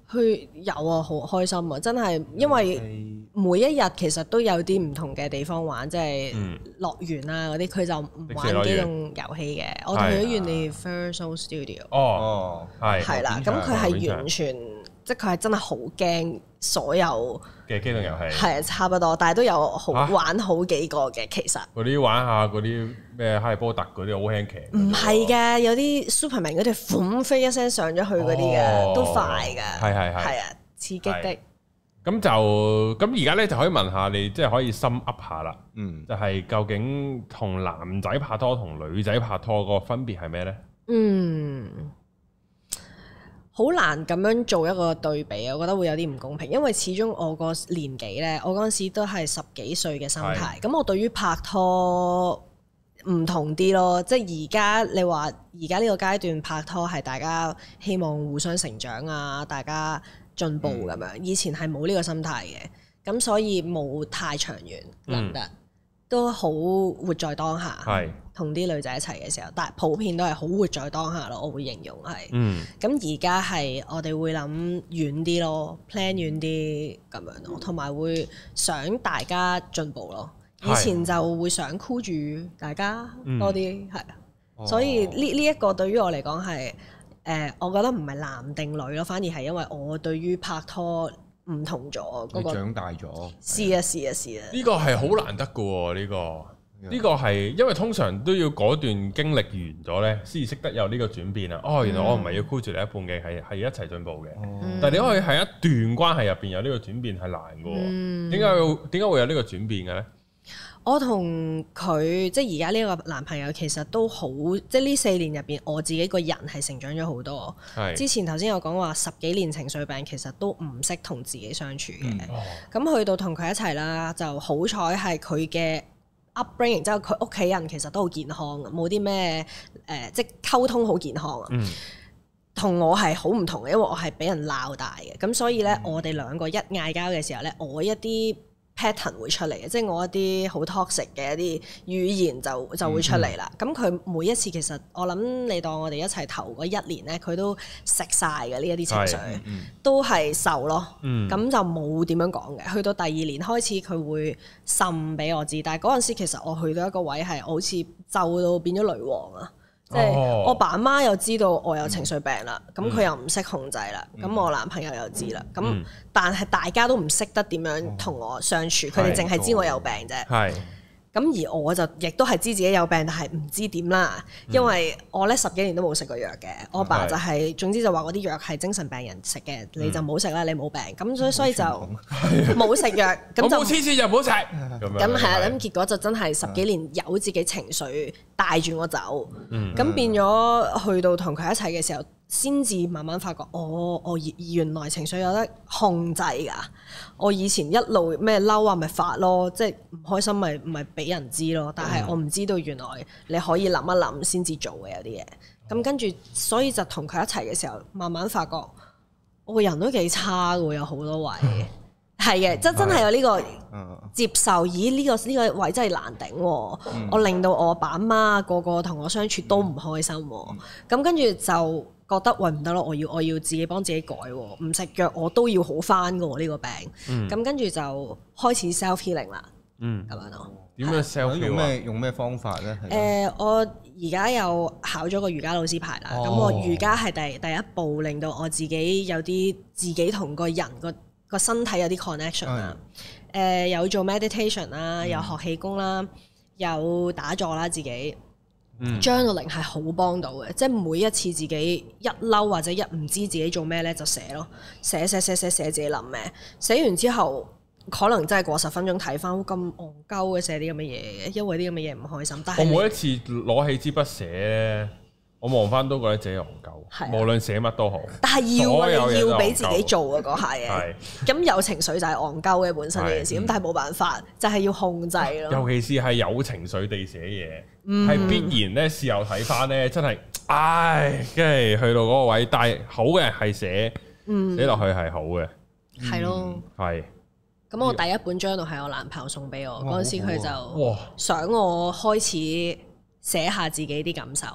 去有啊，好開心啊！真係，因為每一日其實都有啲唔同嘅地方玩，即係樂園啊嗰啲，佢就唔玩機動遊戲嘅。我哋去咗 Universal Studio。 哦，係。 係啦，咁佢係完全，即係佢係真係好驚所有嘅機動遊戲。 係啊，差不多，但係都有好玩好幾個嘅其實。 嗰啲玩下嗰啲咩哈利波特嗰啲好輕騎。 唔係嘅，有啲 Superman 嗰啲款飛一聲上咗去嗰啲嘅，都快㗎。 係係係。 係啊，刺激的。 咁就咁而家咧就可以問下你，即係可以深噏下啦。嗯，就係究竟同男仔拍拖同女仔拍拖個分別係咩咧？嗯， 好難咁樣做一個對比，我覺得會有啲唔公平，因為始終我個年紀咧，我嗰陣時都係十幾歲嘅心態，咁我對於拍拖唔同啲咯。即係而家你話而家呢個階段拍拖係大家希望互相成長啊，大家進步咁樣，以前係冇呢個心態嘅，咁所以冇太長遠諗得，嗯、都好活在當下。係同啲女仔一齊嘅時候，但係普遍都係好活在當下咯。我會形容係。嗯。咁而家係我哋會諗遠啲咯 ，plan 遠啲咁樣咯，同埋會想大家進步咯。以前就會想箍住大家多啲，係啊、嗯。所以呢呢一個對於我嚟講係。誒、呃，我覺得唔係男定女咯，反而係因為我對於拍拖唔同咗嗰、那個。長大咗。是啊，是啊，是啊。呢個係好難得嘅喎，呢、這個呢、這個係因為通常都要嗰段經歷完咗咧，先至識得有呢個轉變啊。哦，原來我唔係要箍住你一半嘅，係係一齊進步嘅。嗯、但係你可以喺一段關係入邊有呢個轉變係難嘅喎。點解會點解會有呢個轉變嘅咧？我同佢即係而家呢個男朋友其實都好，即係呢四年入邊，我自己個人係成長咗好多。是之前頭先有講話十幾年情緒病，其實都唔識同自己相處嘅。咁、嗯哦、去到同佢一齊啦，就好彩係佢嘅 upbringing，之後佢屋企人其實都好健康，冇啲咩誒，即係溝通好健康啊。同、嗯、我係好唔同嘅，因為我係俾人鬧大嘅，咁所以咧，嗯、我哋兩個一嗌交嘅時候咧，我一啲pattern 會出嚟嘅，即係我一啲好 toxic 嘅一啲語言就就會出嚟啦。咁佢、嗯、每一次其實我諗你當我哋一齊頭嗰一年咧，佢都食晒嘅呢一啲情緒，嗯、都係受咯。咁、嗯、就冇點樣講嘅。去到第二年開始，佢會滲俾我知，但係嗰陣時其實我去到一個位係好似就到變咗女王啊！即係我爸媽又知道我有情緒病啦，咁佢、嗯、又唔識控制啦，咁、嗯、我男朋友又知啦，咁、嗯、但係大家都唔識得點樣同我相處，佢哋淨係知我有病啫。係。咁而我就亦都係知自己有病，但係唔知點啦，因為我咧十幾年都冇食過藥嘅，嗯、我爸就係、是、總之就話嗰啲藥係精神病人食嘅，嗯、你就唔好食啦，你冇病，咁所以所以就冇食藥，咁就冇黐線就唔好食。咁係啊，咁結果就真係十幾年有自己情緒帶住我走，咁、嗯、變咗去到同佢一齊嘅時候，先至慢慢發覺，哦，我原來情緒有得控制㗎。我以前一路咩嬲啊，咪發咯，即係唔開心咪咪俾人知咯。但係我唔知道原來你可以諗一諗先至做嘅有啲嘢。咁跟住，所以就同佢一齊嘅時候，慢慢發覺我個人都幾差㗎，有好多位係嘅，即真係有呢個接受。咦？呢個呢個位真係難頂喎。我令到我爸媽個個同我相處都唔開心。咁跟住就覺得喂唔得咯，我要我要自己幫自己改喎，唔食藥我都要好翻㗎喎呢個病。咁跟住就開始 self healing 啦。嗯，咁樣咯。點樣 self healing？用咩用咩方法咧？誒、呃，我而家又考咗個瑜伽老師牌啦。咁、哦、我瑜伽係第第一步，令到我自己有啲自己同個人個個身體有啲 connection 啦。誒、呃，有做 meditation 啦，有學氣功啦，有打坐啦，自己。journaling 係好幫到嘅，即係每一次自己一嬲或者一唔知自己做咩咧，就寫咯，寫寫寫寫寫自己諗咩，寫完之後可能真係過十分鐘睇翻，咁戇鳩嘅寫啲咁嘅嘢嘅，因為啲咁嘅嘢唔開心。但係我每一次攞起支筆寫，我望翻都覺得自己戇鳩，啊、無論寫乜都好。但係要啊， 你要俾自己做啊嗰下嘢。咁有情緒就係戇鳩嘅本身呢件事，咁、嗯、但係冇辦法，就係、是、要控制咯。 尤其是係有情緒地寫嘢。係、嗯、必然咧，事後睇翻咧，真係，唉，跟住去到嗰個位，但係好嘅係寫，嗯、寫落去係好嘅， 係咯， 係。 咁我第一本 journal 係我男朋友送俾我，嗰陣時佢就想我開始寫下自己啲感受，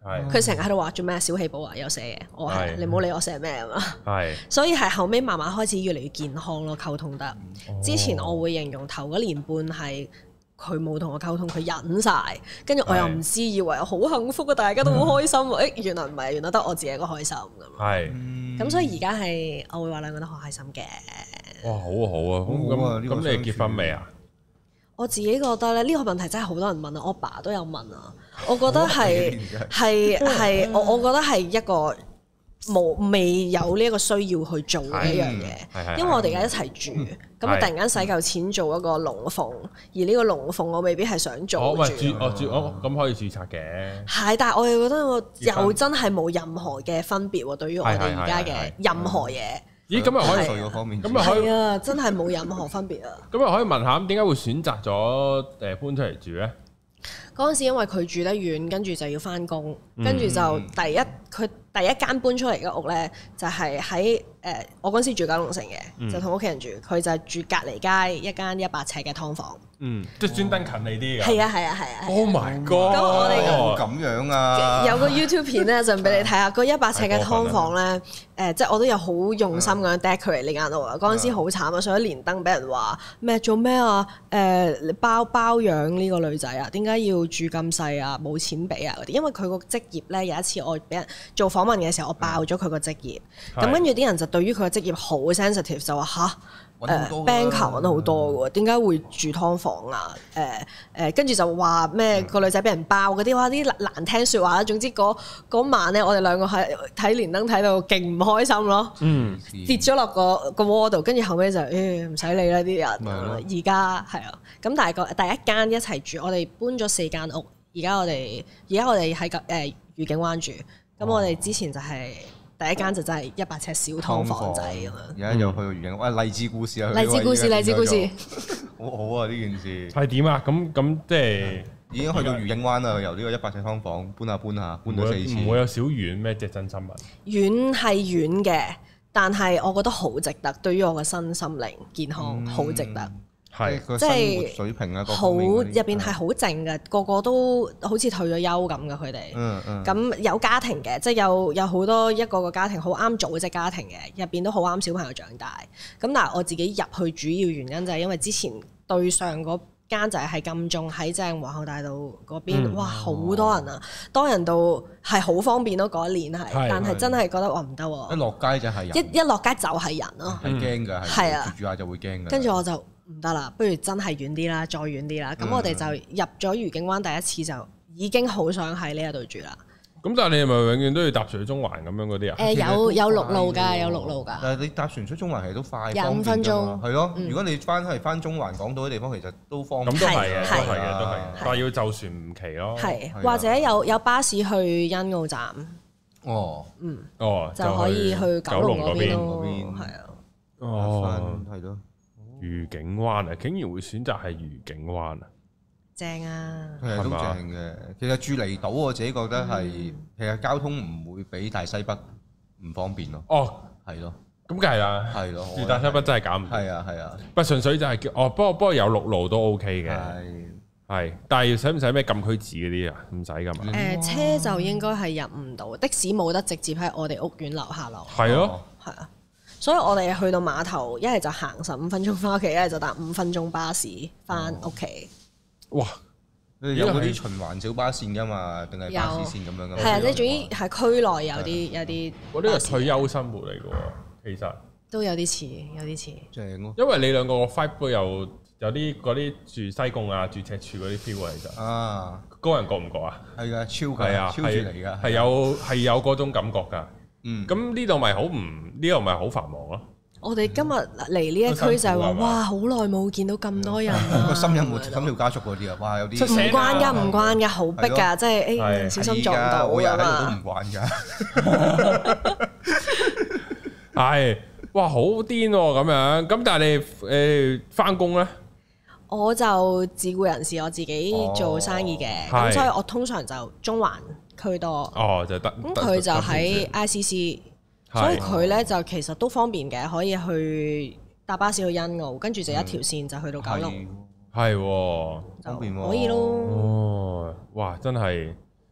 佢成日喺度話做咩小氣寶啊，有寫嘅，我話係你唔好理我寫咩啊嘛。 係， 所以係後尾慢慢開始越嚟越健康咯，溝通得。之前我會形容頭嗰年半係佢冇同我溝通，佢忍晒，跟住我又唔知，以為好幸福啊，大家都好開心喎。誒原來唔係，原來得我自己一個開心咁。係，咁所以而家係我會話兩個都好開心嘅。哇，好啊好啊，咁咁你結婚未啊？ 我自己覺得咧，呢個問題真係好多人問啊，我爸都有問啊。我覺得係係係，我我覺得係一個冇未有呢一個需要去做嘅一樣嘢，因為我哋而家一齊住，咁我突然間使夠錢做一個龍鳳，而呢個龍鳳我未必係想做。 哦，註哦註哦，咁可以註冊嘅。 係，但係我又覺得我又真係冇任何嘅分別喎，對於我哋而家嘅任何嘢。 咦，咁又可以稅嗰方面， 咁又可以啊，真係冇任何分別啊！ 咁又可以問下，咁點解會選擇咗誒搬出嚟住咧？ 嗰陣時因為佢住得遠，跟住就要翻工，跟住就第一佢第一間搬出嚟嘅屋咧，就係喺誒我嗰陣時住九龍城嘅，嗯、就同屋企人住，佢就係住隔離街一間一百尺嘅劏房。 嗯，即係專登近你啲嘅。 係啊係啊係啊 ！Oh my god！ 咁我哋咁樣啊， 有個 YouTube 片咧，就俾你睇下個一百尺嘅劏房咧。誒，即係我都有好用心咁樣 decorate 呢間屋啊！嗰陣時好慘啊，上咗連登俾人話咩做咩啊？誒，包包養呢個女仔啊？點解要住咁細啊？冇錢俾啊嗰啲。因為佢個職業咧，有一次我俾人做訪問嘅時候，我爆咗佢個職業。咁跟住啲人就對於佢個職業好 sensitive，就話吓。誒 banker 揾得好多嘅喎，點解會住劏房啊？誒誒，跟住就話咩個女仔俾人包嗰啲，哇啲難聽説話啦。總之嗰晚咧，我哋兩個喺睇連登睇到勁唔開心咯，嗯、跌咗落個個窩度，跟住後尾就誒唔使理啦啲人。而家係啊，咁但係個第一間一齊住，我哋搬咗四間屋。而家我哋而家我哋喺個誒愉景灣住，咁我哋之前就係、是。第一間就真係一百尺小劏房仔咁樣，而家又去到愉景，哇！勵志故事啊， 勵志故事，勵志故事， 好好啊！呢件事係點啊？咁咁即係已經去到愉景灣啦，由呢個一百尺劏房搬下搬下，搬咗四次， 唔會有小遠咩？即係真心啊！ 遠係遠嘅，但係我覺得好值得，對於我嘅身心靈健康好值得。 係即係水平啊， 好入邊係好靜嘅，個個都好似退咗休咁嘅佢哋。嗯嗯。咁有家庭嘅，即係有有好多一個個家庭好啱組織家庭嘅，入邊都好啱小朋友長大。咁但係我自己入去主要原因就係因為之前對上嗰間就係喺金鐘喺正皇后大道嗰邊，嗯、哇好多人啊，多人到係好方便咯嗰一年係，是但係真係覺得話唔得喎。 一落街就係人， 一一落街就係人咯， 係驚㗎，係啊，住住下就會驚㗎。 跟住我就。唔得啦，不如真係遠啲啦，再遠啲啦。咁、嗯、我哋就入咗愉景灣第一次就已經好想喺呢一度住啦。 咁但係你係咪永遠都要搭水中環咁樣嗰啲啊？誒、 呃、有有陸路㗎，有陸路㗎。 但係你搭船出中環其實都快， 廿五分鐘。 係咯，如果你翻係翻中環港島啲地方，其實都方便。 咁都係嘅，都係嘅，都係。但係要就船唔期咯。 係，或者有有巴士去欣澳站。 哦， 嗯， 哦， 就可以去九龍嗰邊咯。係啊。 哦，係咯。 愉景灣啊，竟然會選擇係愉景灣啊！ 正啊， 係都正嘅。其實住離島，我自己覺得係，嗯、其實交通唔會比大西北唔方便咯。 哦， 係咯， 咁梗係啦， 係咯， 住大西北真係搞唔掂。 係啊係啊， 不純粹就係叫哦，不過不過有陸路都 OK 嘅。係係，但係使唔使咩禁區紙嗰啲啊？唔使㗎嘛。誒、 呃，車就應該係入唔到，的士冇得直接喺我哋屋苑樓下落。 係咯， 係啊。所以我哋去到碼頭，一係就行十五分鐘翻屋企，一係就搭五分鐘巴士翻屋企。 哇！ 有嗰啲循環小巴線噶嘛，定係巴士線咁樣噶？ 係啊，即係總之係區內有啲有啲。 我呢個退休生活嚟嘅喎，其實都有啲似，有啲似。 正咯， 因為你兩個個 vibe 都有有啲嗰啲住西貢啊、住赤柱嗰啲 feel 啊，其實啊，個人覺唔覺啊？ 係噶，超係啊，超住嚟㗎， 係有係有嗰種感覺㗎。 嗯， 咁呢度咪好唔呢度咪好繁忙咯？ 我哋今日嚟呢一區就係話，哇，好耐冇見到咁多人啊！ 個心有冇心跳加速嗰啲啊？哇，有啲唔關㗎，唔關㗎，好逼㗎，即係誒小心撞到我又喺度都唔慣㗎。 係，哇，好癲喎咁樣。咁但係你誒翻工咧？ 我就自僱人士，我自己做生意嘅，咁所以我通常就中環區多。 哦，就得。 咁佢就喺 I C C，所以佢咧就其實都方便嘅，可以去搭巴士去欣澳，跟住就一條線就去到九龍。 係， 方便喎。 可以咯。 哦，哇，真係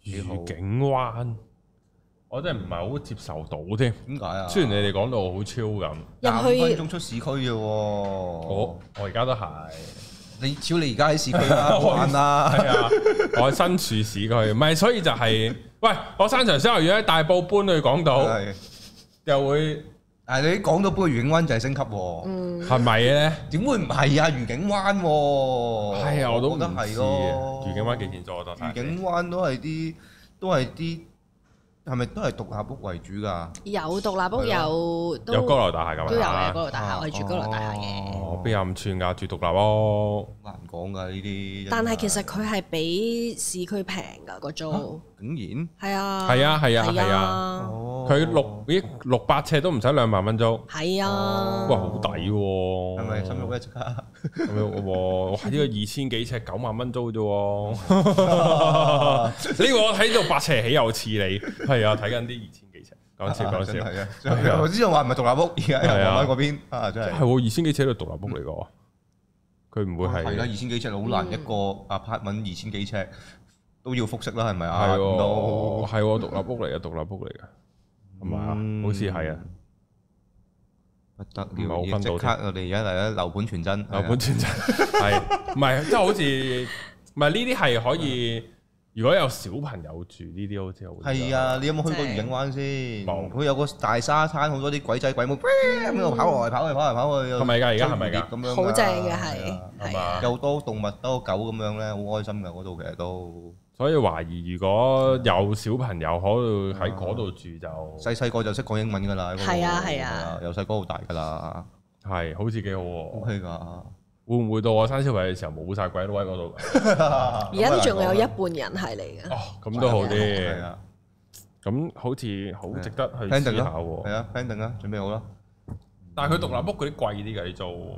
幾好愉景灣，我真係唔係好接受到添。 點解啊？ 雖然你哋講到好超咁， 廿五入去分鐘出市區嘅喎。 我我而家都係。 你只要你而家喺市區啦，好玩啦。 係啊，我身處市區，唔係所以就係，喂，我山長小牛丸喺大埔搬去港島，又會， 但係你講到搬去愉景灣就係升級喎。 嗯， 係咪咧？ 點會唔係啊？愉景灣喎。 係啊，我都覺得係咯。 愉景灣幾錢咗？我覺得。 愉景灣都係啲，都係啲。係咪都係獨立屋為主㗎？ 有獨立屋，有都有高樓大廈㗎嘛？ 都有嘅高樓大廈，我係住高樓大廈嘅。 哦，邊有咁串㗎？住獨立屋難講㗎呢啲。 但係其實佢係比市區平㗎個租。 竟然？ 係啊。 係啊係啊係啊！佢六咦六百尺都唔使兩萬蚊租。係啊。 哇，好抵喎！ 係咪心喐一即刻？ 咁樣喎，哇！呢個二千幾尺九萬蚊租啫喎。呢個我睇到百尺起又似你。係啊，睇緊啲二千幾尺，講笑講笑。係啊， 我之前話唔係獨立屋，而家又喺嗰邊啊，真係。 係喎，二千幾尺都獨立屋嚟㗎，佢唔會係。 係啦，二千幾尺好難，一個 apartment 二千幾尺都要複式啦，係咪啊？ 係喎，係喎，獨立屋嚟嘅，獨立屋嚟嘅，係咪啊？好似係啊， 不得了！即刻我哋而家嚟啦，樓盤傳真， 樓盤傳真係，唔係即係好似，唔係呢啲係可以。如果有小朋友住呢啲好似好。 係啊，你有冇去過愉景灣先？ 冇。 佢有個大沙灘，好多啲鬼仔鬼妹咁樣跑來跑去，跑嚟跑去。 係咪㗎？而家係咪㗎？ 咁樣。 好正嘅係。 係嘛？ 又多動物，多狗咁樣咧，好開心㗎嗰度其實都。 所以懷疑如果有小朋友可以喺嗰度住就。 細細個就識講英文㗎啦。 係啊係啊。 由細個到大㗎啦。 係，好似幾好喎。 OK 㗎。會唔會到我生小朋友嘅時候冇晒鬼佬喺嗰度？ 而家都仲有一半人係嚟嘅。 哦，咁都好啲。係啊，咁好似好值得去思考喎。 係啊 ，pending 啊，準備好啦。 但係佢獨立屋嗰啲貴啲㗎，你租。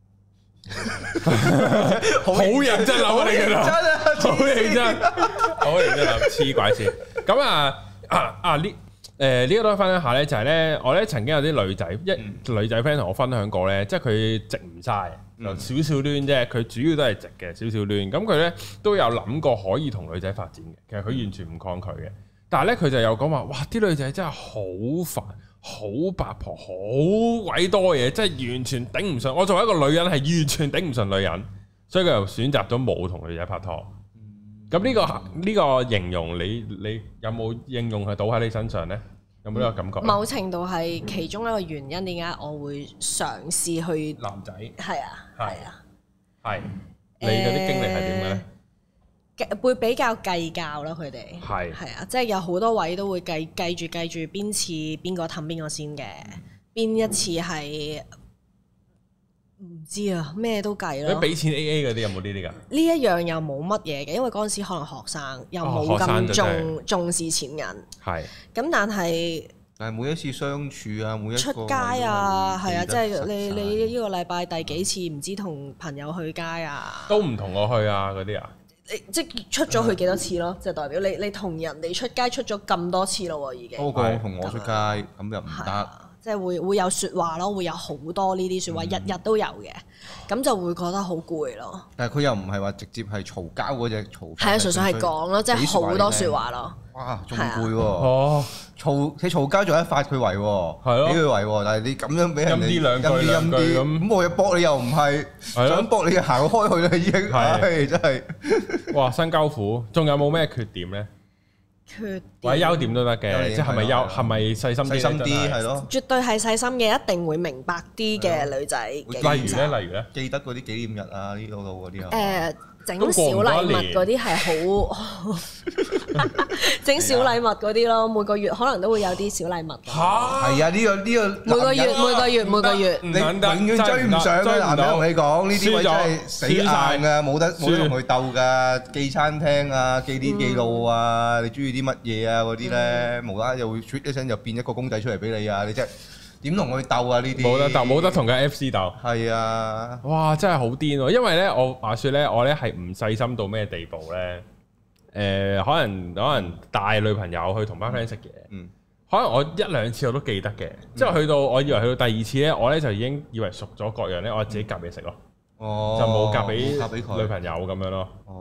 好認真諗你嘅啦，好認真，好認真諗黐鬼線。咁啊啊啊呢誒呢個都分享下咧，就係咧我咧曾經有啲女仔一女仔 friend 同我分享過咧，即係佢直唔晒。就少少攣啫，佢主要都係直嘅，少少攣。咁佢咧都有諗過可以同女仔發展嘅，其實佢完全唔抗拒嘅。但係咧佢就有講話，哇！啲女仔真係好煩，好八婆，好鬼多嘢，真係完全頂唔順。我作為一個女人係完全頂唔順女人，所以佢就選擇咗冇同女仔拍拖。咁呢、呢個呢、呢個形容你你有冇應用係倒喺你身上咧？有冇呢個感覺？ 某程度係其中一個原因，點解我會嘗試去男仔係啊係啊係你嗰啲經歷係點嘅咧？ 會比較計較咯，佢哋係係啊，即係有好多位都會計計住計住邊次邊個氹邊個先嘅，邊一次係唔知啊，咩都計咯。 你俾錢 A A 嗰啲有冇呢啲㗎？ 呢一樣又冇乜嘢嘅，因為嗰陣時可能學生又冇咁重重視錢銀。係。咁但係， 但係每一次相處啊，每一出街啊，係啊，即係你你呢個禮拜第幾次唔知同朋友去街啊？ 都唔同我去啊，嗰啲啊？ 即係出咗去幾多次咯？即係代表你你同人哋出街出咗咁多次咯喎，已經。 多過同我出街，咁又唔得。 即係會會有説話咯，會有好多呢啲説話，日日都有嘅，咁就會覺得好攰咯。 但係佢又唔係話直接係嘈交嗰隻嘈， 係啊，純粹係講咯，即係好多説話咯。 哇，仲攰喎！哦，嘈佢嘈交仲一發佢圍喎，係咯，俾佢圍喎。但係你咁樣俾人哋陰啲兩句陰啲咁，咁我又搏你又唔係，想搏你行開去啦已經，唉真係。 哇，身交苦，仲有冇咩缺點咧？ 缺或者優點都得嘅，即係係咪優係咪細心啲？ 細心啲係咯， 絕對係細心嘅，一定會明白啲嘅女仔。例如咧，例如咧， 記得嗰啲紀念日啊，呢度度嗰啲啊。 誒，整小禮物嗰啲係好，整小禮物嗰啲咯，每個月可能都會有啲小禮物。 嚇！係啊，呢個呢個每個月每個月每個月， 你永遠追唔上嘅男人同你講，呢啲位真係死硬㗎，冇得冇得同佢鬥㗎。記餐廳啊，記啲記錄啊，你中意啲乜嘢啊嗰啲咧，無啦啦又會啜一聲又變一個公仔出嚟俾你啊！你真係點同佢鬥啊？呢啲冇得鬥，冇得同佢 F C 鬥。 係啊！ 哇，真係好癲喎！因為咧，我話説咧，我咧係唔細心到咩地步咧？誒，可能可能帶女朋友去同班 friend 食嘢，嗯，可能我一兩次我都記得嘅，之後去到我以為去到第二次咧，我咧就已經以為熟咗各樣咧，我自己夾嘢食咯。哦，就冇夾俾女朋友咁樣咯。哦，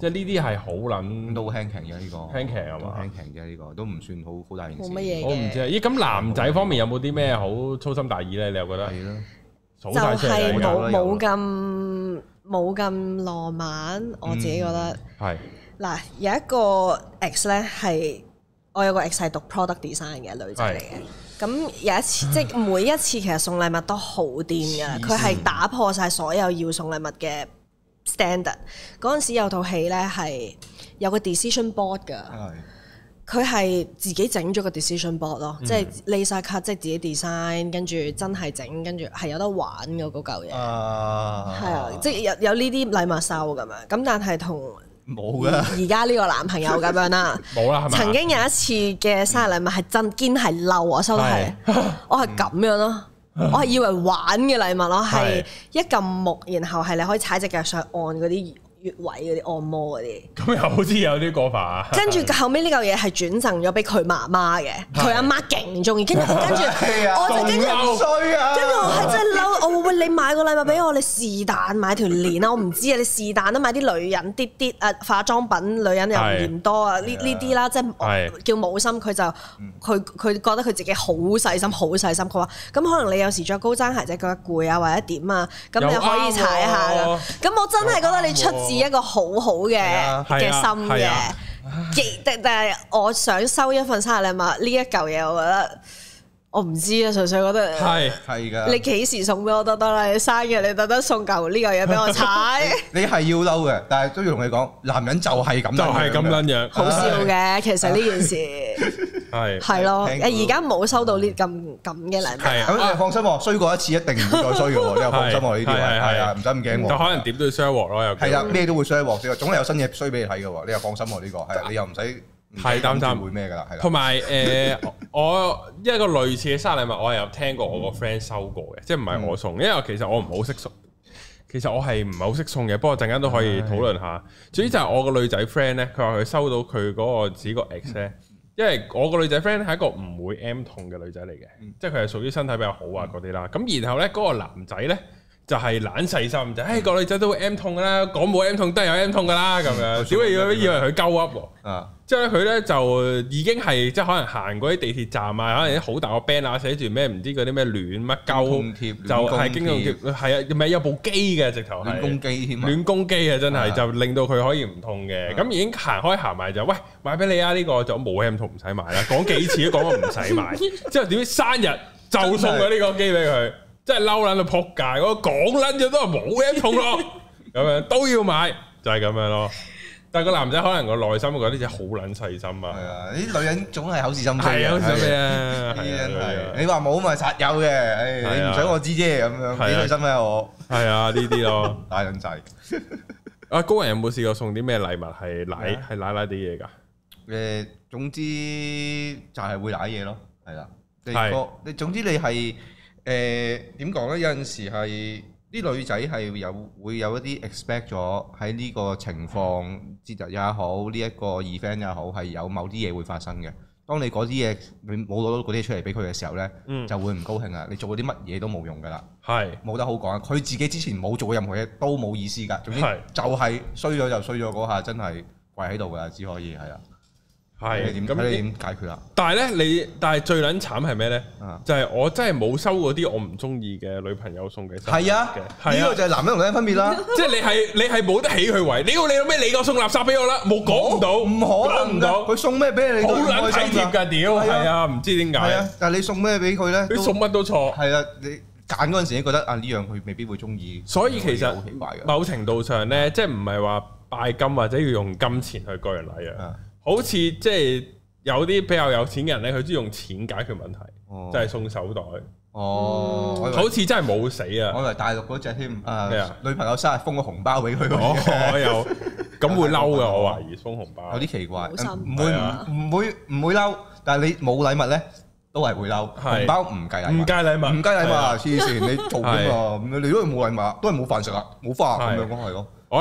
即係呢啲係好撚都輕騎嘅呢個， 輕騎係嘛？ 輕騎嘅呢個都唔算好好大件事。 冇乜嘢嘅。 我唔知啊，咦咁男仔方面有冇啲咩好粗心大意咧？你又覺得？ 係咯， 就係冇冇咁冇咁浪漫，我自己覺得。 係嗱，有一個 ex 咧係我有個 ex 係讀 product design 嘅女仔嚟嘅。咁有一次，即係每一次其實送禮物都好癲㗎，佢係打破晒所有要送禮物嘅 standard。嗰陣時有套戲咧係有個 decision board 㗎，佢係自己整咗個 decision board 咯，即係 laser cut，即係自己 design，跟住真係整，跟住係有得玩嘅嗰嚿嘢。啊，係啊，即係有有呢啲禮物收咁樣，咁但係同冇噶， 而家呢個男朋友咁樣啦， 冇啦，係咪？曾經有一次嘅生日禮物係真堅係嬲，我收到係，我係咁樣咯，我係以為玩嘅禮物咯，係一撳木，然後係你可以踩隻腳上按嗰啲穴位嗰啲按摩嗰啲， 咁又好似有啲過分啊！ 跟住後尾呢嚿嘢係轉贈咗俾佢媽媽嘅，佢阿媽勁中意，跟住跟住我就跟住衰啊！ 跟住我係真係嬲，我話喂，你買個禮物俾我，你是但買條鏈啊！我唔知啊，你是但都買啲女人啲啲啊化妝品，女人又嫌多啊呢呢啲啦，即係叫冇心，佢就佢佢覺得佢自己好細心，好細心。佢話咁可能你有時着高踭鞋隻腳攰啊，或者點啊，咁你可以踩下㗎。咁我真係覺得你出自一個好好嘅嘅心嘅，但但係我想收一份生日禮物呢一嚿嘢，我覺得我唔知啊，純粹覺得係係㗎。 你幾時送俾我都得啦，你生日你特登送嚿呢嚿嘢俾我踩， 你係要嬲嘅，但係都要同你講，男人就係咁， 就係咁樣樣， 好笑嘅。其實呢件事係係咯，誒而家冇收到呢咁咁嘅禮物， 咁你放心喎，衰過一次一定唔會再衰嘅喎，你又放心喎呢啲係係啊，唔使咁驚喎。 就可能點都要衰鑊咯，又係啦，咩都會衰鑊，總係有新嘢衰俾你睇嘅喎，你又放心喎呢個係，你又唔使太擔心會咩㗎啦，係啦。 同埋誒，我一個類似嘅生日禮物，我係有聽過我個 friend 收過嘅，即係唔係我送，因為其實我唔係好識送。其實我係唔係好識送嘅，不過陣間都可以討論下。總之就係我個女仔 friend 咧，佢話佢收到佢嗰個自己個 ex 咧，因為我個女仔 friend 係一個唔會 M 痛嘅女仔嚟嘅，即係佢係屬於身體比較好啊嗰啲啦。咁然後咧嗰個男仔咧就係懶細心，就誒個女仔都會 M 痛噶啦，講冇 M 痛都係有 M 痛噶啦咁樣，小慧以為以為佢鳩噏喎。之後咧佢咧就已經係即係可能行過啲地鐵站啊，可能啲好大個 band 啊，寫住咩唔知嗰啲咩暖乜鳩，就係經痛貼，係啊，咪有部機嘅直頭係暖宮機添， 暖宮機啊真係就令到佢可以唔痛嘅。咁已經行開行埋就喂買俾你啊，呢個就冇 M 痛唔使買啦，講幾次都講過唔使買。之後點知生日就送咗呢個機俾佢，真係嬲撚到撲街，我講撚咗都係冇 M 痛咯，咁樣都要買，就係咁樣咯。但係個男仔可能個內心覺得啲嘢好撚細心啊！係啊，啲女人總係口是心非嘅，口是心非啊！ 呢啲真係你話冇咪實有嘅，你唔想我知啫咁樣，幾開心咩我？係啊，呢啲咯， 大撚仔。 啊，高人有冇試過送啲咩禮物係奶係奶奶啲嘢㗎？ 誒，總之就係會奶嘢咯，係啦。係。你總之你係誒點講咧？有陣時係。啲女仔係有會有一啲 expect 咗喺呢個情況節日也好，呢一個 event 也好，係有某啲嘢會發生嘅。當你嗰啲嘢你冇攞到嗰啲嘢出嚟俾佢嘅時候呢，嗯、就會唔高興啊！你做嗰啲乜嘢都冇用噶啦，係冇是得好講啊！佢自己之前冇做過任何嘢都冇意思㗎。總之就係衰咗就衰咗嗰下，真係跪喺度㗎，只可以係啦。係點咁你點解決啊？但係咧，你但係最撚慘係咩咧？就係我真係冇收嗰啲我唔中意嘅女朋友送嘅。係啊，呢個就係男人同女人分別啦。即係你係你係冇得起佢圍。屌你有咩理由送垃圾俾我啦？冇講唔到，唔可能唔到。佢送咩俾你？好撚體貼㗎屌！係啊，唔知點解。係啊，但係你送咩俾佢咧？佢送乜都錯。係啊，你揀嗰陣時，你覺得啊呢樣佢未必會中意。所以其實某程度上咧，即係唔係話拜金或者要用金錢去個人禮啊？好似即係有啲比較有錢嘅人咧，佢中意用錢解決問題，即係送手袋。哦，好似真係冇死啊！我以為大陸嗰隻添，誒女朋友生日封個紅包俾佢。我有咁會嬲㗎，我懷疑封紅包有啲奇怪，唔會唔會唔會嬲，但係你冇禮物咧都係會嬲。紅包唔計禮物，唔計禮物，唔計禮物啊！黐線，你做㗎嘛？咁你如果冇禮物，都係冇飯食啊，冇花咁樣講係咯。我咧。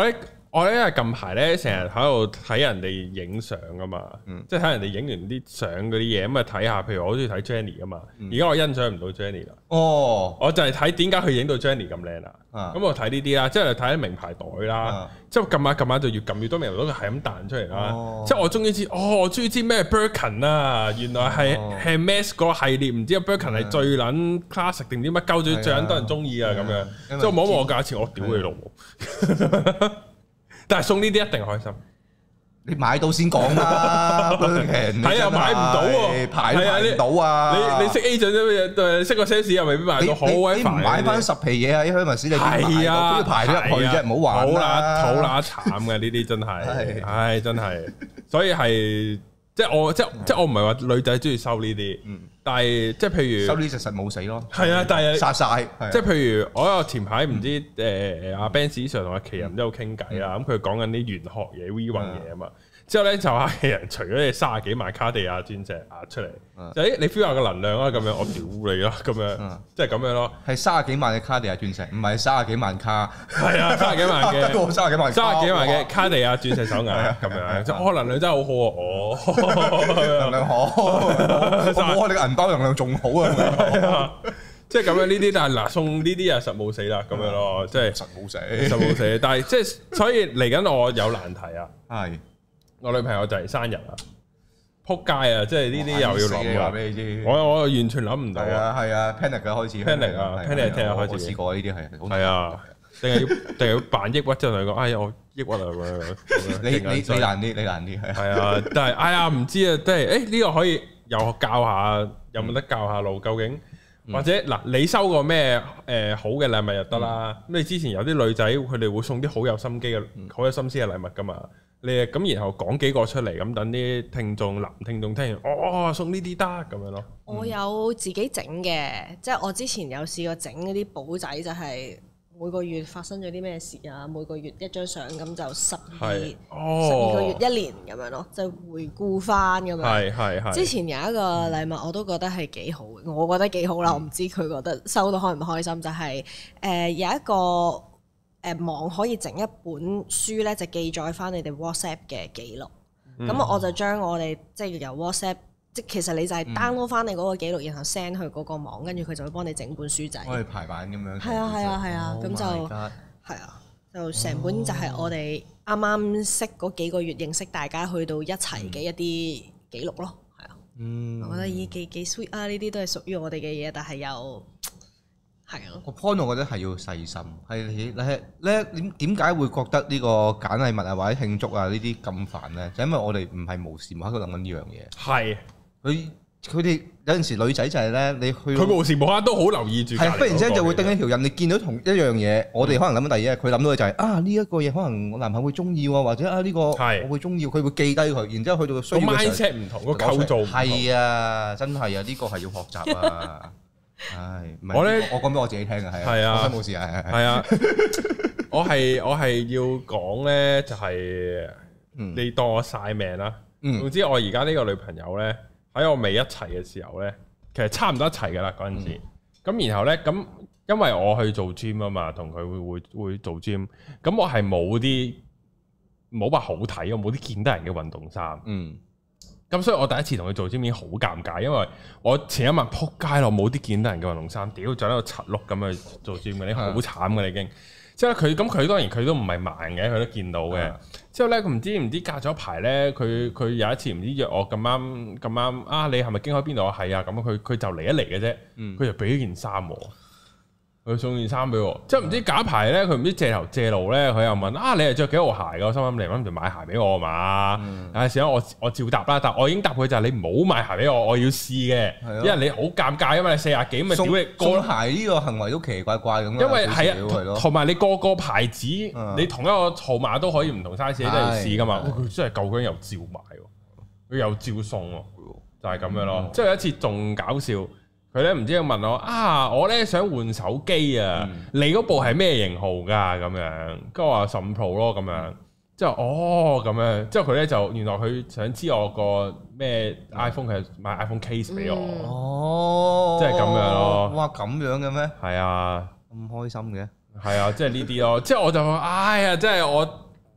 我咧因為近排咧成日喺度睇人哋影相噶嘛，嗯、即係睇人哋影完啲相嗰啲嘢，咁啊睇下，譬如我好中意睇 Jenny 噶嘛，而家、嗯、我欣賞唔到 Jenny 啦。哦，我就係睇點解佢影到 Jenny 咁靚啦。咁、啊、我睇呢啲啦，即係睇啲名牌袋啦，即係撳下撳下就越撳越多名牌袋，佢係咁彈出嚟啦。哦、即係我終於知，哦，我終於知咩 Birkin 啊，原來係係 Hermès 個系列，唔知 Birkin 係最撚 classic 定啲乜鳩最最撚多人中意啊咁樣。即係我望一望價錢，我屌你老母！但係送呢啲一定開心， 你買到先講啦。 睇啊，買唔到喎， 排都排唔到啊！ 你你識 agent 啫，對，識個 sales 又未必買到，好鬼煩。 買翻十皮嘢啊！啲香文師你係啊，都要排咗入去啫，唔好玩啦。 好乸慘嘅呢啲真係，唉真係，所以係即係我即即我唔係話女仔中意收呢啲，但係即係譬如收呢隻實冇死咯。 係啊，但係殺晒。 即係譬如我有前排唔知誒阿 Ben Sir 同阿奇人都有傾偈啦，咁佢講緊啲玄學嘢、V 運嘢啊嘛。之後咧就阿奇人除咗你三十幾萬卡地亞鑽石壓出嚟，就誒你 feel 下個能量啊咁樣，我屌你啦咁樣，即係咁樣咯。 係三十幾萬嘅卡地亞鑽石，唔係三十幾萬卡。 係啊，三十幾萬嘅， 得個三十幾萬， 三十幾萬嘅卡地亞鑽石手鐲咁樣，即係哦能量真係好好啊！哦， 能量好，我你個銀包能量仲好啊！ 即係咁樣呢啲，但係嗱送呢啲啊實冇死啦咁樣咯，即係實冇死， 實冇死。但係即係所以嚟緊我有難題啊！ 係。 我女朋友就係生日啊，撲街啊！即係呢啲又要諗啊！我我完全諗唔到啊！ 係啊，panic 嘅開始 ，panic 啊，panic 聽日開始。 我試過呢啲係。 係啊，定係要定係要扮抑鬱之後同佢講，哎呀我抑鬱啊咁樣。 你你你難啲，你難啲係。 係啊，但係哎呀唔知啊，即係誒呢個可以又教下，有冇得教下路？究竟或者嗱，你收過咩誒好嘅禮物就得啦。咁你之前有啲女仔佢哋會送啲好有心機嘅、好有心思嘅禮物噶嘛？你咁然後講幾個出嚟，咁等啲聽眾男聽眾聽完，哦送呢啲得咁樣咯。 我有自己整嘅，即係我之前有試過整嗰啲簿仔，就係每個月發生咗啲咩事啊，每個月一張相咁就十二十二個月一年咁樣咯，就回顧翻咁樣。係係係。之前有一個禮物我都覺得係幾好，我覺得幾好啦，我唔知佢覺得收到開唔開心，就係誒有一個。誒網可以整一本書咧，就記載翻你哋 WhatsApp 嘅記錄。咁、嗯、我就將我哋即係由 WhatsApp，即係其實你就係 download 翻你嗰個記錄，然後 send 去嗰個網，跟住佢就會幫你整本書仔。可以排版咁樣。係啊係啊係啊，咁、oh、就係啊，就成本就係我哋啱啱識嗰幾個月認識大家去到一齊嘅一啲記錄咯，係啊。嗯，我覺得依幾幾 sweet 啊，呢啲都係屬於我哋嘅嘢，但係又。係啊， 個 point 我覺得係要細心，係你係咧點點解會覺得呢個揀禮物啊或者慶祝啊呢啲咁煩咧？就因為我哋唔係無時無刻都諗緊呢樣嘢。係佢佢哋有陣時女仔就係咧，你去佢無時無刻都好留意住。係忽然之間就會叮一條人，你見到同一樣嘢，我哋可能諗緊第二嘢，佢諗到嘅就係啊呢一個嘢可能我男朋友會中意喎，或者啊呢個我會中意，佢會記低佢，然之後去到需要嘅時候。個 mindset 唔同，個構造唔同。 係啊，真係啊，呢個係要學習啊。唉，我咧，我講俾我自己聽嘅係啊，冇事啊， 係啊，我係我係要講咧，就係你當我晒命啦。總之我而家呢個女朋友咧，喺我未一齊嘅時候咧，其實差唔多一齊噶啦嗰陣時。咁然後咧，咁因為我去做 gym 啊嘛，同佢會會會做 gym，咁我係冇啲冇話好睇，我冇啲見得人嘅運動衫。嗯。咁所以我第一次同佢做 gym 已經好尷尬，因為我前一晚撲街咯，冇啲見得人嘅運動衫，屌就喺度柒碌咁去做 gym 嘅，你好慘嘅你已經。之後佢咁佢當然佢都唔係盲嘅，佢都見到嘅。之後咧佢唔知唔知隔咗排咧，佢佢有一次唔知約我咁啱咁啱啊，你係咪經開邊度啊？係啊，咁佢佢就嚟一嚟嘅啫，佢就俾咗件衫我。佢送件衫俾我，即係唔知假排咧，佢唔知借頭借路咧，佢又問啊，你係着幾號鞋㗎？我心諗你諗住買鞋俾我嘛？嗯、但係時候我我照答啦，但我已經答佢就係你唔好買鞋俾我，我要試嘅，的因為你好尷尬啊嘛，你四廿幾咪屌你過送鞋呢個行為都奇奇怪怪咁。 因為係啊，同埋你個個牌子，嗯、你同一個號碼都可以唔同 size，你都要試噶嘛。佢真係夠薑又照買喎，佢又照送喎，就係、是、咁樣咯。即係、嗯、有一次仲搞笑。佢咧唔知問我啊，我咧想換手機啊，嗯、你嗰部係咩型號㗎？咁樣，跟住我話十五 Pro 咯，咁樣，之後哦咁樣，之後佢咧就原來佢想知我個咩 iPhone 係買 iPhone case 俾我，哦，即係咁樣咯。 哇，咁樣嘅咩？ 係啊， 咁開心嘅。 係啊，即係呢啲咯。即係我就話，哎呀，即係我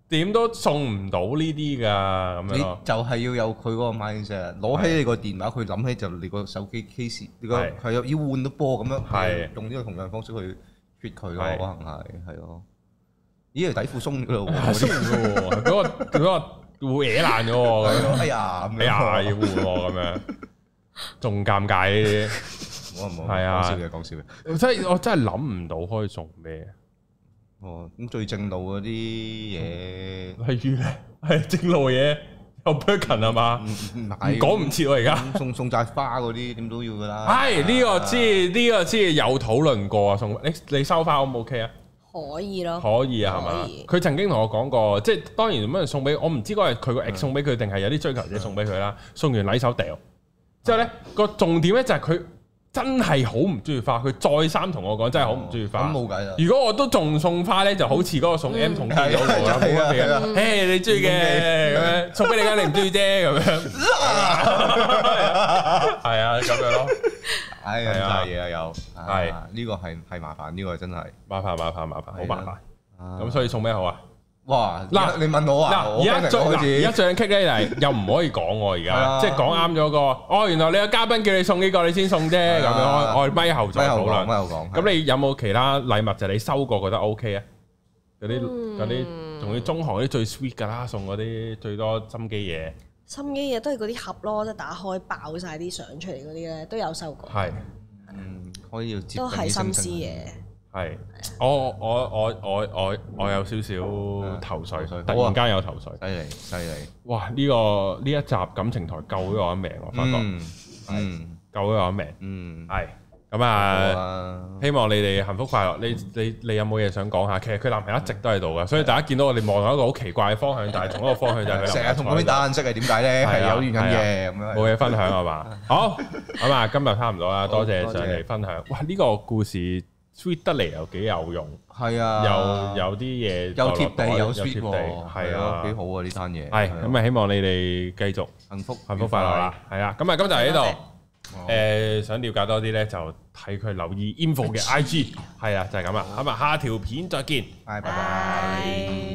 點都送唔到呢啲㗎咁樣咯。 就係要有佢嗰個 mindset，攞起你個電話，佢諗起就你個手機 case，你個係要換到波咁樣，用呢個同樣方式去決佢咯，可能係係咯。咦？底褲鬆㗎咯喎， 鬆㗎喎，嗰個嗰個會搲爛咗喎。 哎呀， 哎呀，要換喎咁樣，仲尷尬呢啲。 我唔好係啊， 講笑嘅講笑嘅。 我真係我真係諗唔到可以送咩。 哦，咁最正路嗰啲嘢， 例如咧，係正路嘢有 Birkin 係嘛？ 唔係講唔切喎而家。 送送紮花嗰啲點都要㗎啦。 係呢個知呢個知有討論過啊，送你你收花 O 唔 OK 啊？ 可以咯， 可以啊，係嘛？佢曾經同我講過，即係當然乜人送俾我唔知嗰係佢個 ex 送俾佢定係有啲追求者送俾佢啦。送完禮手掉之後咧，個重點咧就係佢真係好唔中意花，佢再三同我講真係好唔中意花。咁冇計啦。如果我都仲送花咧，就好似嗰個送 M 同 K 嗰個啦，冇乜嘅。誒，你中意嘅咁樣送俾你，你唔中意啫咁樣。係啊，咁樣咯。 哎呀，大嘢啊又係呢個係係麻煩，呢個真係麻煩麻煩麻煩，好麻煩。咁所以送咩好啊？ 哇！嗱，你問我啊， 而家最而家最緊棘咧就係又唔可以講喎，而家即係講啱咗個哦，原來你個嘉賓叫你送呢個，你先送啫咁樣。我咪後再討論。咁你有冇其他禮物就你收過覺得 OK 啊？嗰啲嗰啲仲要中行啲最 sweet 㗎啦，送嗰啲最多心機嘢。 心機嘢都係嗰啲盒咯，即係打開爆晒啲相出嚟嗰啲咧，都有收過。 係， 嗯，可以要接都係心思嘢。 係，我我我我我我有少少頭緒，突然間有頭緒， 犀利犀利！ 哇！呢個呢一集感情台救咗我一命，我發覺， 嗯， 救咗我一命， 嗯， 係咁啊！希望你哋幸福快樂。你你你有冇嘢想講下？其實佢男朋友一直都喺度嘅，所以大家見到我哋望到一個好奇怪嘅方向，但係同一個方向就係佢成日同嗰邊打眼色係點解咧？係有原因嘅咁樣。 冇嘢分享係嘛？好咁啊！今日差唔多啦，多謝上嚟分享。哇！呢個故事 sweet 得嚟又幾有用， 係啊， 又有啲嘢有貼地有 sweet 喎，係啊， 幾好啊呢單嘢。 係咁啊！希望你哋繼續幸福幸福快樂啦。係啊，咁啊，今集喺度。誒，想了解多啲咧，就睇佢留意 info 嘅 I G，係啊，就係咁啦。咁啊，下條片再見， 拜拜。